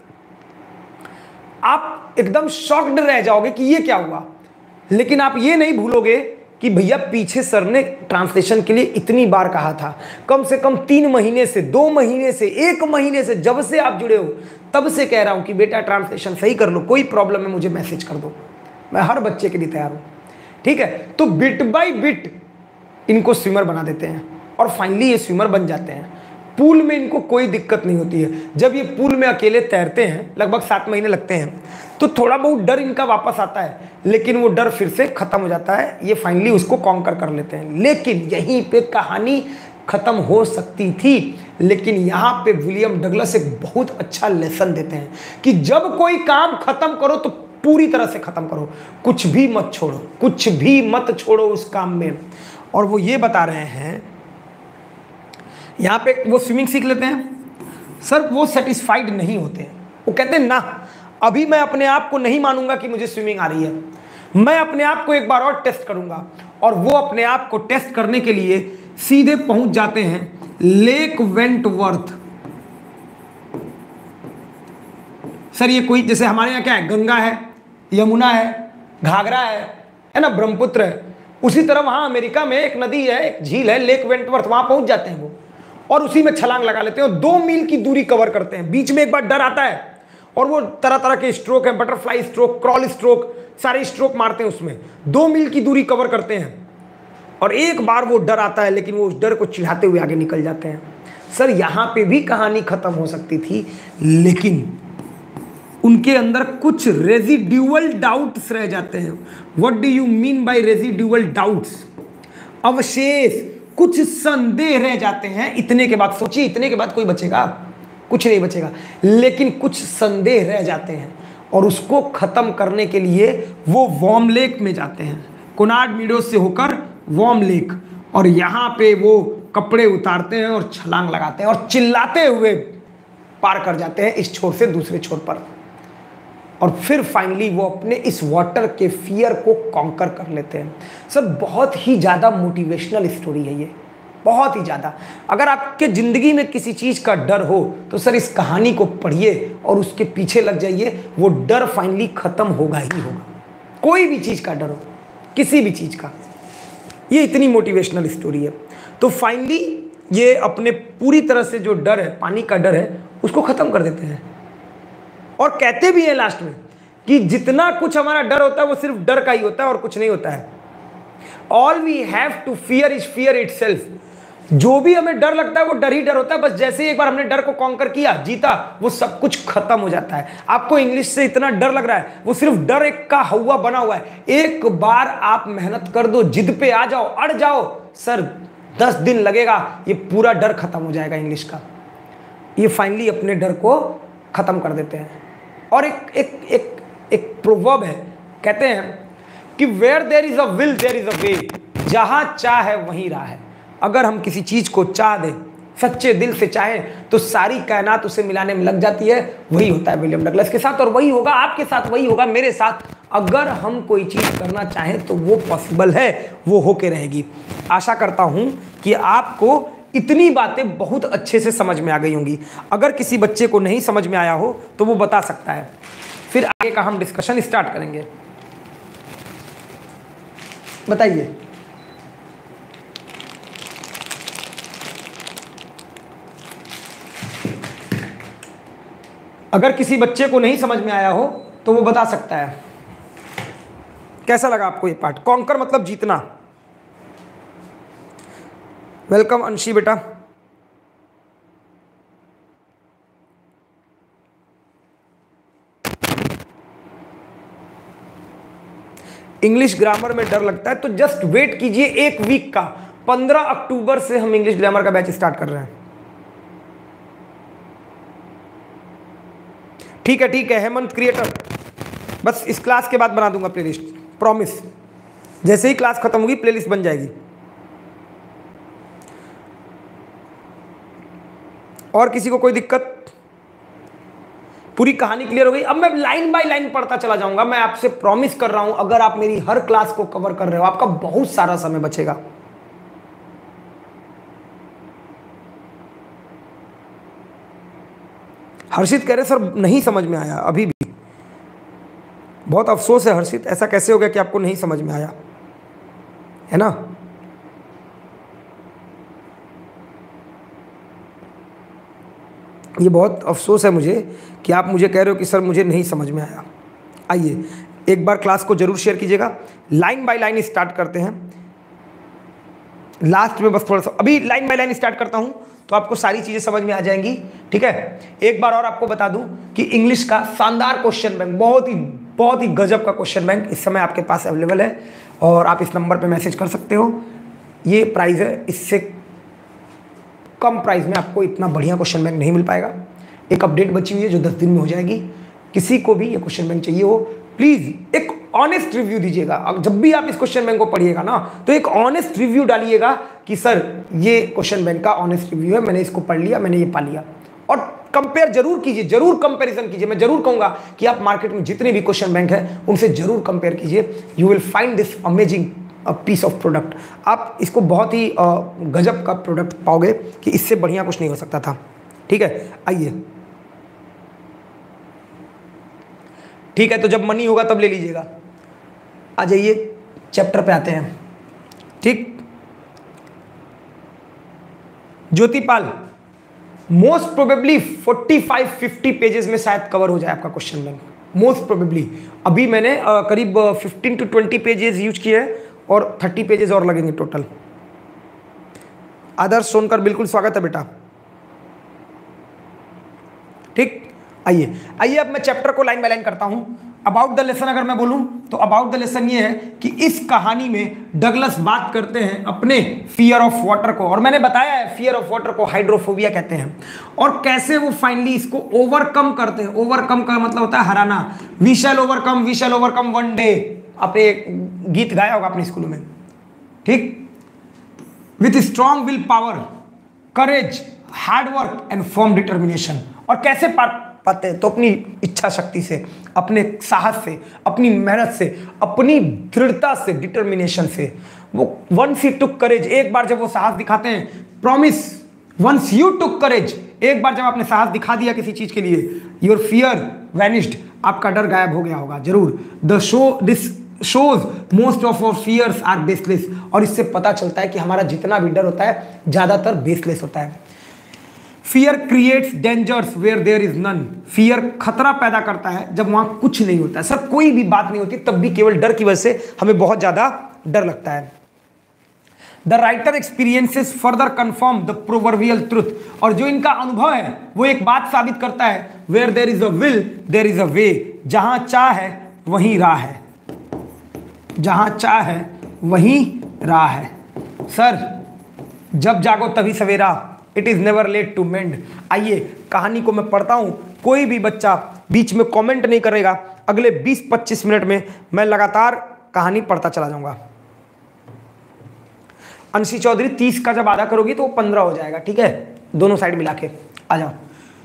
आप एकदम शॉक्ड रह जाओगे कि ये क्या हुआ। लेकिन आप ये नहीं भूलोगे कि भैया पीछे सर ने ट्रांसलेशन के लिए इतनी बार कहा था, कम से कम तीन महीने से, दो महीने से, एक महीने से, जब से आप जुड़े हो तब से कह रहा हूं कि बेटा ट्रांसलेशन सही कर लो, कोई प्रॉब्लम है मुझे मैसेज कर दो, मैं हर बच्चे के लिए तैयार हूं। ठीक है, तो बिट बाय बिट इनको स्विमर बना देते हैं और फाइनली ये स्विमर बन जाते हैं। पूल में इनको कोई दिक्कत नहीं होती है। जब ये पूल में अकेले तैरते हैं, लगभग सात महीने लगते हैं, तो थोड़ा बहुत डर इनका वापस आता है, लेकिन वो डर फिर से खत्म हो जाता है, ये फाइनली उसको कॉन्कर कर लेते हैं। लेकिन यहीं पे कहानी खत्म हो सकती थी, लेकिन यहाँ पे विलियम डगलस एक बहुत अच्छा लेसन देते हैं कि जब कोई काम खत्म करो तो पूरी तरह से खत्म करो, कुछ भी मत छोड़ो, कुछ भी मत छोड़ो उस काम में। और वो ये बता रहे हैं, यहाँ पे वो स्विमिंग सीख लेते हैं, सर वो सेटिस्फाइड नहीं होते हैं, वो कहते हैं ना अभी मैं अपने आप को नहीं मानूंगा कि मुझे स्विमिंग आ रही है, मैं अपने आप को एक बार और टेस्ट करूंगा। और वो अपने आप को टेस्ट करने के लिए सीधे पहुंच जाते हैं लेक वेंटवर्थ। सर ये कोई, जैसे हमारे यहाँ क्या है, गंगा है, यमुना है, घाघरा है, है ना, ब्रह्मपुत्र है, उसी तरह वहां अमेरिका में एक नदी है, एक झील है, लेक वेंटवर्थ, वहां पहुंच जाते हैं वो और उसी में छलांग लगा लेते हैं और दो मील की दूरी कवर करते हैं। बीच में एक बार डर आता है और वो तरह तरह के स्ट्रोक है, बटरफ्लाई स्ट्रोक, क्रॉल स्ट्रोक, सारे स्ट्रोक मारते हैं, उसमें दो मील की दूरी कवर करते हैं और एक बार वो डर आता है, लेकिन वो उस डर को चिढ़ाते हुए आगे निकल जाते हैं। सर यहाँ पे भी कहानी खत्म हो सकती थी, लेकिन उनके अंदर कुछ रेजिड्यूअल डाउट्स रह जाते हैं। What do you mean by residual doubts? अवशेष, कुछ संदेह रह जाते हैं। इतने के बाद सोचिए, इतने के बाद कोई बचेगा? कुछ नहीं बचेगा, लेकिन कुछ संदेह रह जाते हैं और उसको खत्म करने के लिए वो वॉर्म लेक में जाते हैं, कोनार्ड मीडोज से होकर वॉर्म लेक, और यहाँ पे वो कपड़े उतारते हैं और छलांग लगाते हैं और चिल्लाते हुए पार कर जाते हैं इस छोर से दूसरे छोर पर। और फिर फाइनली वो अपने इस वाटर के फियर को कॉन्कर कर लेते हैं। सर बहुत ही ज़्यादा मोटिवेशनल स्टोरी है ये, बहुत ही ज़्यादा। अगर आपके ज़िंदगी में किसी चीज़ का डर हो तो सर इस कहानी को पढ़िए और उसके पीछे लग जाइए, वो डर फाइनली ख़त्म होगा ही होगा। कोई भी चीज़ का डर हो, किसी भी चीज़ का, ये इतनी मोटिवेशनल स्टोरी है। तो फाइनली ये अपने पूरी तरह से जो डर है, पानी का डर है, उसको ख़त्म कर देते हैं और कहते भी हैं लास्ट में कि जितना कुछ हमारा डर होता है वो सिर्फ डर का ही होता है और कुछ नहीं होता है। All we have to fear is fear itself. जो भी हमें डर लगता है वो डर ही डर होता है, बस जैसे ही एक बार हमने डर को कॉन्कर किया, जीता, वो सब कुछ खत्म हो जाता है। आपको इंग्लिश से इतना डर लग रहा है, वो सिर्फ डर एक का हवा बना हुआ है। एक बार आप मेहनत कर दो, जिद पे आ जाओ, अड़ जाओ, सर दस दिन लगेगा, ये पूरा डर खत्म हो जाएगा इंग्लिश का। ये फाइनली अपने डर को खत्म कर देते हैं। और एक एक एक एक प्रोवर्ब है, कहते हैं कि where there is a will there is a way, जहां चाह है वहीं राह है। अगर हम किसी चीज को चाह दें, सच्चे दिल से चाहें, तो सारी कायनात उसे मिलाने में लग जाती है। वही होता है विलियम डगलस के साथ और वही होगा आपके साथ, वही होगा मेरे साथ। अगर हम कोई चीज करना चाहें तो वो पॉसिबल है, वो होके रहेगी। आशा करता हूं कि आपको इतनी बातें बहुत अच्छे से समझ में आ गई होंगी। अगर किसी बच्चे को नहीं समझ में आया हो तो वो बता सकता है, फिर आगे का हम डिस्कशन स्टार्ट करेंगे। बताइए। अगर किसी बच्चे को नहीं समझ में आया हो तो वो बता सकता है। कैसा लगा आपको ये पार्ट? कॉन्कर मतलब जीतना। वेलकम अंशी बेटा। इंग्लिश ग्रामर में डर लगता है तो जस्ट वेट कीजिए एक वीक का। पंद्रह अक्टूबर से हम इंग्लिश ग्रामर का बैच स्टार्ट कर रहे हैं। ठीक है ठीक है हेमंत क्रिएटर, बस इस क्लास के बाद बना दूंगा प्लेलिस्ट, प्रॉमिस। जैसे ही क्लास खत्म होगी प्लेलिस्ट बन जाएगी। और किसी को कोई दिक्कत? पूरी कहानी क्लियर हो गई? अब मैं लाइन बाय लाइन पढ़ता चला जाऊंगा। मैं आपसे प्रॉमिस कर रहा हूं, अगर आप मेरी हर क्लास को कवर कर रहे हो आपका बहुत सारा समय बचेगा। हर्षित कह रहे सर नहीं समझ में आया अभी भी। बहुत अफसोस है हर्षित, ऐसा कैसे हो गया कि आपको नहीं समझ में आया, है ना? ये बहुत अफसोस है मुझे कि आप मुझे कह रहे हो कि सर मुझे नहीं समझ में आया। आइए एक बार क्लास को जरूर शेयर कीजिएगा। लाइन बाय लाइन स्टार्ट करते हैं। लास्ट में बस थोड़ा सा अभी लाइन बाय लाइन स्टार्ट करता हूं तो आपको सारी चीजें समझ में आ जाएंगी। ठीक है, एक बार और आपको बता दूं कि इंग्लिश का शानदार क्वेश्चन बैंक, बहुत ही बहुत ही गजब का क्वेश्चन बैंक इस समय आपके पास अवेलेबल है और आप इस नंबर पे मैसेज कर सकते हो। ये प्राइस है, इससे कम प्राइस में आपको इतना बढ़िया क्वेश्चन बैंक नहीं मिल पाएगा। एक अपडेट बची हुई है जो दस दिन में हो जाएगी। किसी को भी ये क्वेश्चन बैंक चाहिए हो प्लीज एक ऑनेस्ट रिव्यू दीजिएगा। अब जब भी आप इस क्वेश्चन बैंक को पढ़िएगा ना तो एक ऑनेस्ट रिव्यू डालिएगा कि सर ये क्वेश्चन बैंक का ऑनेस्ट रिव्यू है, मैंने इसको पढ़ लिया, मैंने ये पा लिया। और कंपेयर जरूर कीजिए, जरूर कंपैरिजन कीजिए। मैं जरूर कहूंगा कि आप मार्केट में जितने भी क्वेश्चन बैंक है उनसे जरूर कंपेयर कीजिए। You will find this amazing piece of product. आप इसको बहुत ही गजब का प्रोडक्ट पाओगे कि इससे बढ़िया कुछ नहीं हो सकता था। ठीक है, आइए। ठीक है, तो जब मनी होगा तब ले लीजिएगा। आ जाइए चैप्टर पे आते हैं। ठीक, ज्योतिपाल, मोस्ट प्रोबेबली पैंतालीस पचास पेजेस में शायद कवर हो जाए आपका क्वेश्चन बैंक। मोस्ट प्रोबेबली अभी मैंने आ, करीब पंद्रह टू बीस पेजेस यूज किए हैं और तीस पेजेस और लगेंगे टोटल। आदर्श सोनकर बिल्कुल स्वागत है बेटा। ठीक, आइए आइए अब मैं चैप्टर को लाइन बाय लाइन करता हूं। अबाउट द लेसन अगर मैं बोलूं तो अबाउट द लेसन ये है कि इस कहानी में डगलस बात करते हैं अपने फियर ऑफ वाटर को, और मैंने बताया है फियर ऑफ वाटर को हाइड्रोफोबिया कहते हैं, और कैसे वो फाइनली इसको ओवरकम करते हैं। ओवरकम का मतलब होता है हराना। We shall overcome, we shall overcome one day. आपने गीत गाया होगा अपने स्कूल में। ठीक, with strong will power, courage, hard work and firm determination. और कैसे पाते हैं? तो अपनी इच्छा शक्ति से, अपने साहस से, अपनी मेहनत से, अपनी दृढ़ता से, डिटर्मिनेशन से। वो वंस ही टुक करेज, एक बार जब वो साहस दिखाते हैं, promise once you took courage, एक बार जब आपने साहस दिखा दिया किसी चीज के लिए, योर फियर वैनिश्ड, आपका डर गायब हो गया होगा जरूर। The show this shows most of our fears are baseless. और इससे पता चलता है कि हमारा जितना भी डर होता है ज्यादातर बेसलेस होता है। Fear creates dangers where there is none. Fear खतरा पैदा करता है जब वहां कुछ नहीं होता है। सर कोई भी बात नहीं होती तब भी केवल डर की वजह से हमें बहुत ज्यादा डर लगता है। The writer experiences further confirm the proverbial truth. और जो इनका अनुभव है वो एक बात साबित करता है, where there is a will there is a way. जहां चाह है वहीं राह है, जहां चाह है वहीं राह है। सर जब जागो तभी सवेरा, it is never late to mend. आइए कहानी को मैं पढ़ता हूं। कोई भी बच्चा बीच में कमेंट नहीं करेगा। अगले बीस पच्चीस मिनट में मैं लगातार कहानी पढ़ता चला जाऊंगा। अंशी चौधरी, तीस का जब आधा करोगी तो वो पंद्रह हो जाएगा। ठीक है, दोनों साइड मिला के आ जाओ।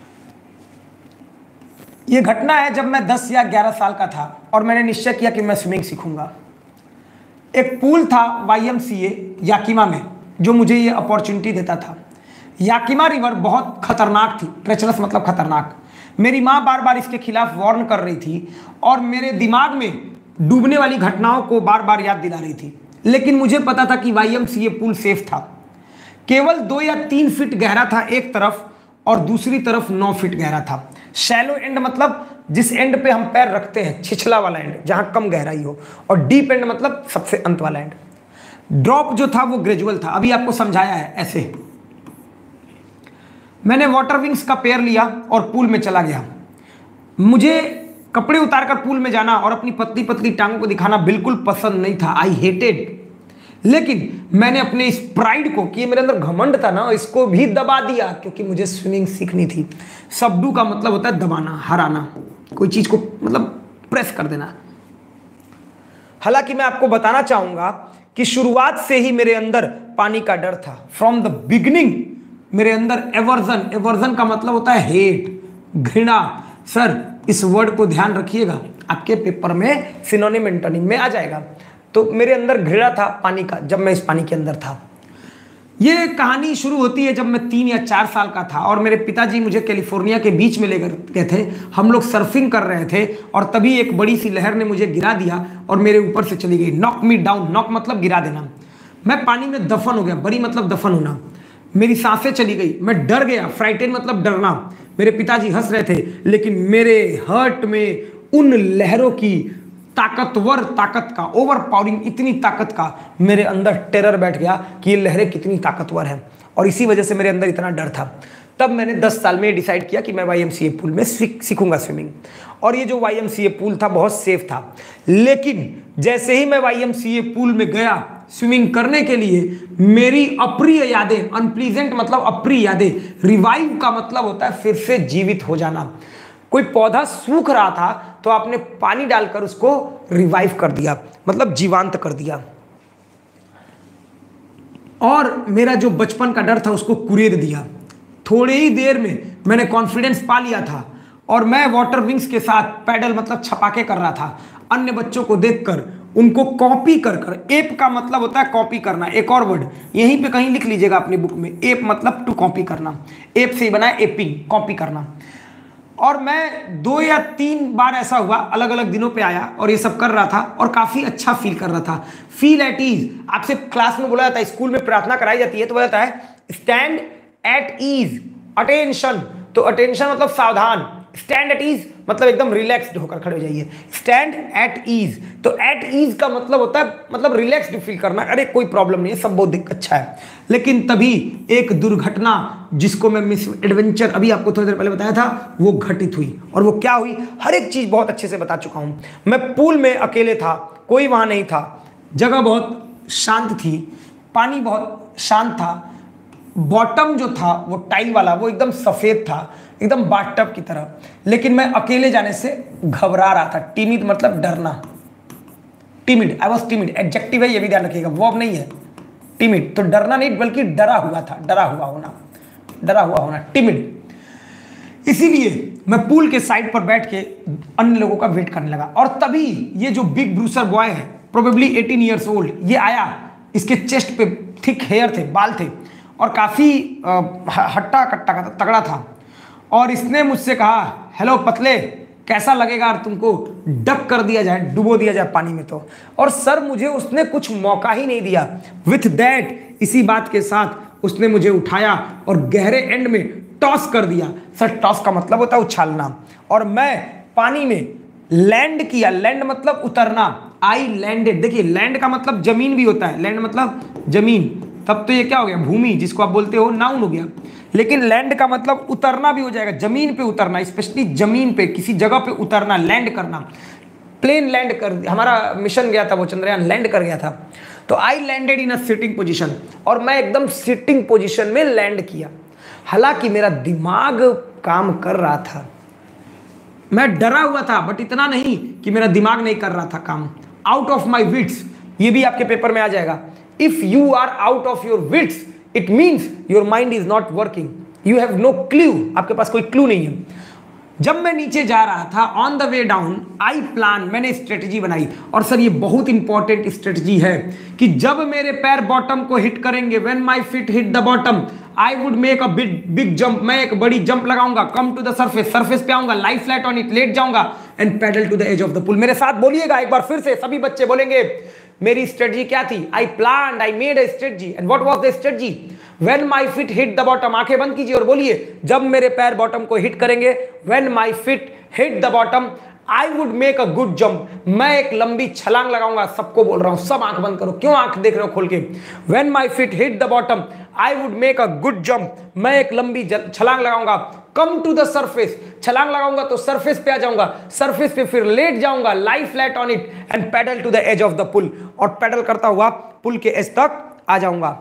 ये घटना है जब मैं दस या ग्यारह साल का था और मैंने निश्चय किया कि मैं स्विमिंग सीखूंगा। एक पूल था Y M C A Yakima में जो मुझे ये अपॉर्चुनिटी देता था। याकिमा रिवर बहुत खतरनाक थी, ट्रेचरस मतलब खतरनाक। मेरी माँ बार बार इसके खिलाफ वार्न कर रही थी और मेरे दिमाग में डूबने वाली घटनाओं को बार बार याद दिला रही थी। लेकिन मुझे पता था कि Y M C A pool safe था। केवल दो या तीन फीट गहरा था एक तरफ और दूसरी तरफ नौ फीट गहरा था। शैलो एंड मतलब जिस एंड पे हम पैर रखते हैं, छिछला वाला एंड जहां कम गहराई हो, और डीप एंड मतलब सबसे अंत वाला एंड। ड्रॉप जो था वो ग्रेजुअल था, अभी आपको समझाया है ऐसे। मैंने वाटर विंग्स का पेयर लिया और पूल में चला गया। मुझे कपड़े उतारकर पूल में जाना और अपनी पतली पतली टांगों को दिखाना बिल्कुल पसंद नहीं था, आई हेटेड। लेकिन मैंने अपने इस प्राइड को, कि मेरे अंदर घमंड था ना, इसको भी दबा दिया क्योंकि मुझे स्विमिंग सीखनी थी। सबडू का मतलब होता है दबाना, हराना, कोई चीज को मतलब प्रेस कर देना। हालांकि मैं आपको बताना चाहूंगा कि शुरुआत से ही मेरे अंदर पानी का डर था। फ्रॉम द बिगिनिंग मेरे अंदर एवर्जन, एवर्जन का मतलब होता है हेट, घृणा। सर इस वर्ड को ध्यान रखिएगा, आपके पेपर में सिनोनिम एंटोनिम में आ जाएगा। तो मेरे अंदर घृणा था पानी का जब मैं इस पानी के अंदर था। ये कहानी शुरू होती है जब मैं तीन या चार साल का था और मेरे पिताजी मुझे कैलिफोर्निया के बीच में ले गए थे। हम लोग सर्फिंग कर रहे थे और तभी एक बड़ी सी लहर ने मुझे गिरा दिया और मेरे ऊपर से चली गई। नॉक मी डाउन, नॉक मतलब गिरा देना। मैं पानी में दफन हो गया, बरी मतलब दफन होना। मेरी सांसें चली गई, मैं डर गया, फ्राइटेन मतलब डरना। मेरे पिताजी हंस रहे थे, लेकिन मेरे हर्ट में उन लहरों की ताकतवर ताकत का, ओवर पावरिंग इतनी ताकत का मेरे अंदर टेरर बैठ गया कि ये लहरें कितनी ताकतवर हैं, और इसी वजह से मेरे अंदर इतना डर था। तब मैंने दस साल में डिसाइड किया कि मैं Y M C A pool में सीखूंगा स्विमिंग। और ये जो Y M C A pool था बहुत सेफ था। लेकिन जैसे ही मैं Y M C A pool में गया स्विमिंग करने के लिए, मेरी अप्रिय यादें, अनप्लीजेंट मतलब अप्रिय यादें, रिवाइव का मतलब होता है फिर से जीवित हो जाना। कोई पौधा सूख रहा था तो आपने पानी डालकर उसको रिवाइव कर दिया, मतलब जीवांत कर दिया। और मेरा जो बचपन का डर था उसको कुरेद दिया। थोड़ी ही देर में मैंने कॉन्फिडेंस पा लिया था और मैं वाटर विंग्स के साथ पैडल मतलब छपाके कर रहा था। अन्य बच्चों को देखकर उनको कॉपी कर कर, एप का मतलब होता है कॉपी करना। एक और वर्ड यहीं पे कहीं लिख लीजिएगा अपनी बुक में, एप मतलब टू कॉपी करना। एप से ही बना है एपिंग, कॉपी करना। और मैं दो या तीन बार ऐसा हुआ, अलग अलग दिनों पे आया और ये सब कर रहा था और काफी अच्छा फील कर रहा था। फील एट ईज, आपसे क्लास में बोला जाता है, स्कूल में प्रार्थना कराई जाती है तो बोला जाता है स्टैंड एट ईज, अटेंशन। तो अटेंशन मतलब सावधान, स्टैंड एट ईज मतलब एकदम रिलैक्स्ड होकर खड़े हो जाइए। स्टैंड एट ईज, तो एट ईज का मतलब होता है मतलब रिलैक्स्ड फील करना, अरे कोई प्रॉब्लम नहीं है, सब बहुत अच्छा है। लेकिन तभी एक दुर्घटना, जिसको मैं मिस एडवेंचर अभी आपको थोड़ी देर पहले बताया था, वो घटित हुई। और वो क्या हुई, हर एक चीज बहुत अच्छे से बता चुका हूं। मैं पूल में अकेले था, कोई वहां नहीं था, जगह बहुत शांत थी, पानी बहुत शांत था। बॉटम जो था वो टाइल वाला, वो एकदम सफेद था, एकदम बाथटब की तरह। लेकिन मैं अकेले जाने से घबरा रहा था। टिमिड मतलब डरना, timid, I was timid, adjective है, ये भी ध्यान रखिएगा, वर्ब नहीं है। टिमिड तो डरना नहीं बल्कि डरा हुआ था, डरा हुआ होना, डरा हुआ होना, टिमिड। इसीलिए मैं पूल के साइड पर बैठ के अन्य लोगों का वेट करने लगा। और तभी ये जो बिग ब्रूसर बॉय है, प्रोबेबली एटीन ईयर्स ओल्ड, ये आया। इसके चेस्ट पे थिक हेयर थे, बाल थे और काफी हट्टा कट्टा तगड़ा था। और इसने मुझसे कहा, हेलो पतले, कैसा लगेगा अगर तुमको डक कर दिया जाए, डुबो दिया जाए पानी में तो। और सर मुझे उसने कुछ मौका ही नहीं दिया। विथ दैट, इसी बात के साथ उसने मुझे उठाया और गहरे एंड में टॉस कर दिया। सर टॉस का मतलब होता है उछालना। और मैं पानी में लैंड किया। लैंड मतलब उतरना, आई लैंडेड। देखिए लैंड का मतलब जमीन भी होता है, लैंड मतलब जमीन। तब तो ये क्या हो गया, भूमि, जिसको आप बोलते हो नाउन हो गया। लेकिन लैंड का मतलब उतरना भी हो जाएगा, जमीन पे उतरना, स्पेशली जमीन पे किसी जगह पे उतरना, लैंड करना। प्लेन लैंड कर, हमारा मिशन गया था वो, चंद्रयान लैंड कर गया था। तो I landed in a sitting position, और मैं एकदम सिटिंग पोजीशन में लैंड किया। हालांकि मेरा दिमाग काम कर रहा था, मैं डरा हुआ था, बट इतना नहीं कि मेरा दिमाग नहीं कर रहा था काम। आउट ऑफ माई विट्स, ये भी आपके पेपर में आ जाएगा। If you are out of your wits, it means your mind is not working, you have no clue, आपके पास कोई क्लू नहीं है। जब मैं नीचे जा रहा था, on the way down, I plan, मैंने स्ट्रेटजी बनाई। और सर ये बहुत इंपॉर्टेंट स्ट्रेटजी है कि जब मेरे पैर बॉटम को हिट करेंगे, when my feet hit the bottom, I would make a big big jump, मैं एक बड़ी जंप लगाऊंगा, come to the surface, surface पे आऊंगा, लाई फ्लैट ऑन इट, लेट जाऊंगा, and paddle to the edge of the pool. मेरे साथ बोलिएगा एक बार फिर से, सभी बच्चे बोलेंगे मेरी स्ट्रेटजी क्या थी? I plan, I made a strategy, and what was the strategy? When my feet hit the bottom, आंखें बंद कीजिए और बोलिए, जब मेरे पैर बॉटम को हिट करेंगे, when my feet hit the bottom I would make a good jump, मैं एक लंबी छलांग लगाऊंगा। सबको बोल रहा हूं, सब आंख बंद करो, क्यों आंख देख रहे हो खोल के? When my feet hit the bottom I would make a good jump, मैं एक लंबी छलांग लगाऊंगा। कम टू द सरफेस, छलांग लगाऊंगा तो सरफेस पे आ जाऊंगा, सरफेस पे फिर लेट जाऊंगा, lie flat on it, and paddle to the edge of the pool, और पैडल करता हुआ पुल के एज तक आ जाऊंगा।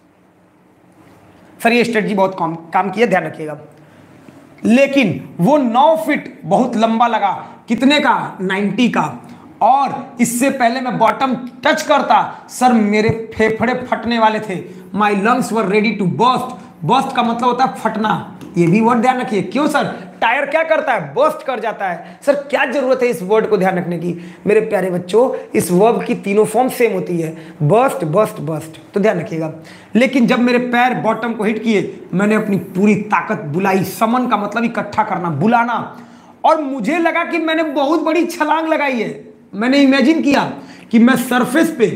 सर ये स्ट्रेटजी बहुत काम काम की है, ध्यान रखिएगा। लेकिन वो नौ फीट बहुत लंबा लगा, कितने का? नब्बे का, और इससे पहले मैं बॉटम टच करता, सर मेरे फेफड़े फटने वाले थे। My lungs were ready to burst, burst का मतलब होता है फटना, ये भी वर्ड ध्यान रखिए। क्यों सर? टायर क्या करता है? बर्स्ट कर जाता है। सर क्या जरूरत है इस वर्ड को ध्यान रखने की? मेरे प्यारे बच्चों, इस वर्ब की तीनों फॉर्म सेम होती है, बर्स्ट बर्स्ट बर्स्ट, तो ध्यान रखिएगा। लेकिन जब मेरे पैर बॉटम को हिट किए, मैंने अपनी पूरी ताकत बुलाई, समन का मतलब इकट्ठा करना, बुलाना, और मुझे लगा कि मैंने बहुत बड़ी छलांग लगाई है। मैंने इमेजिन किया कि मैं सरफेस पे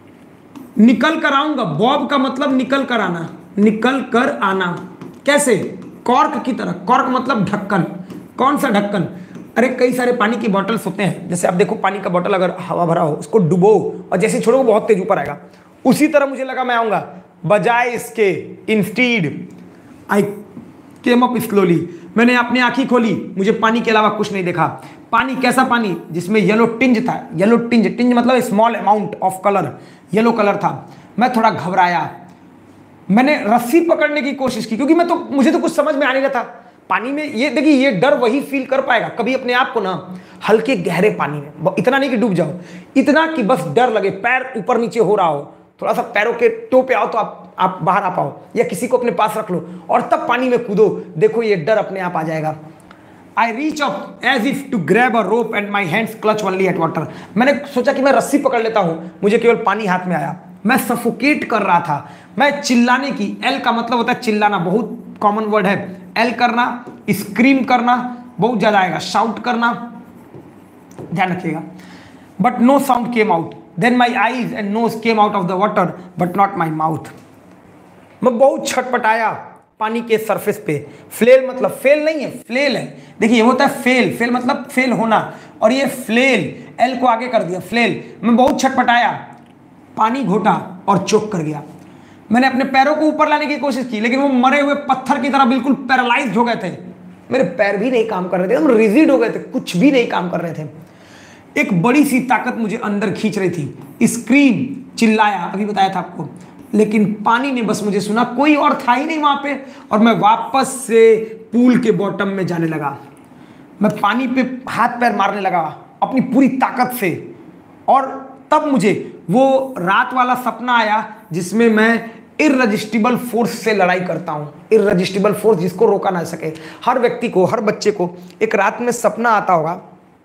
निकल कर आऊंगा, बॉब का मतलब निकल कर आना, निकल कर आना कैसे? कॉर्क की तरह, कॉर्क मतलब ढक्कन। कौन सा ढक्कन? अरे कई सारे पानी की बॉटल्स होते हैं, जैसे आप देखो पानी का बॉटल अगर हवा भरा हो, उसको डुबो और जैसे छोड़ो बहुत तेज ऊपर आएगा, उसी तरह मुझे लगा मैं आऊंगा। बजाय इसके, instead I came up slowly, मैंने अपनी आंखें खोली, मुझे पानी के अलावा कुछ नहीं देखा। पानी कैसा पानी? जिसमें येलो टिंज था, येलो टिंज, टिंज मतलब small amount of colour, yellow colour था। मैं थोड़ा घबराया, मैंने रस्सी पकड़ने की कोशिश की, क्योंकि मैं तो मुझे तो कुछ समझ में आने लगा था पानी में। ये देखिए, ये डर वही फील कर पाएगा कभी अपने आप को ना हल्के गहरे पानी में, इतना नहीं कि डूब जाओ, इतना कि बस डर लगे, पैर ऊपर नीचे हो रहा हो, थोड़ा सा पैरों के टो पे आओ तो आप आप बाहर आ पाओ, या किसी को अपने पास रख लो और तब पानी में कूदो, देखो ये डर अपने आप आ जाएगा। I reach up as if to grab a rope and my hands clutch only at water, मैंने सोचा कि मैं रस्सी पकड़ लेता हूं, मुझे केवल पानी हाथ में आया। मैं सफोकेट कर रहा था, मैं चिल्लाने की, एल का मतलब होता है चिल्लाना, बहुत कॉमन वर्ड है। एल करना, स्क्रीम करना बहुत ज्यादा आएगा, शाउट करना, ध्यान रखिएगा। But no sound came out, then my eyes and nose came out of the water but not my mouth, मैं बहुत छटपटाया पानी के सरफेस पे। फ्लेल मतलब फेल नहीं है, फ्लेल है। देखिए ये होता है फेल, फेल मतलब फेल होना, और ये फ्लेल, एल को आगे कर दिया, फ्लेल। मैं बहुत छटपटाया, पानी घोटा और चोक कर गया। मैंने अपने पैरों को ऊपर लाने की कोशिश की, लेकिन वो मरे हुए पत्थर की तरह बिल्कुल पैरालाइज्ड हो गए थे। मेरे पैर भी नहीं काम कर रहे थे, हम रिजिड हो गए थे, कुछ भी नहीं काम कर रहे थे। एक बड़ी सी ताकत मुझे अंदर खींच रही थी। स्क्रीम, चिल्लाया, अभी बताया था आपको, लेकिन पानी ने बस मुझे सुना, कोई और था ही नहीं वहां पे, और मैं वापस से पूल के बॉटम में जाने लगा। मैं पानी पे हाथ पैर मारने लगा अपनी पूरी ताकत से, और तब मुझे वो रात वाला सपना आया जिसमें मैं इररेजिस्टिबल फोर्स से लड़ाई करता हूं। इररेजिस्टिबल फोर्स जिसको रोका ना सके। हर व्यक्ति को, हर बच्चे को एक रात में सपना आता होगा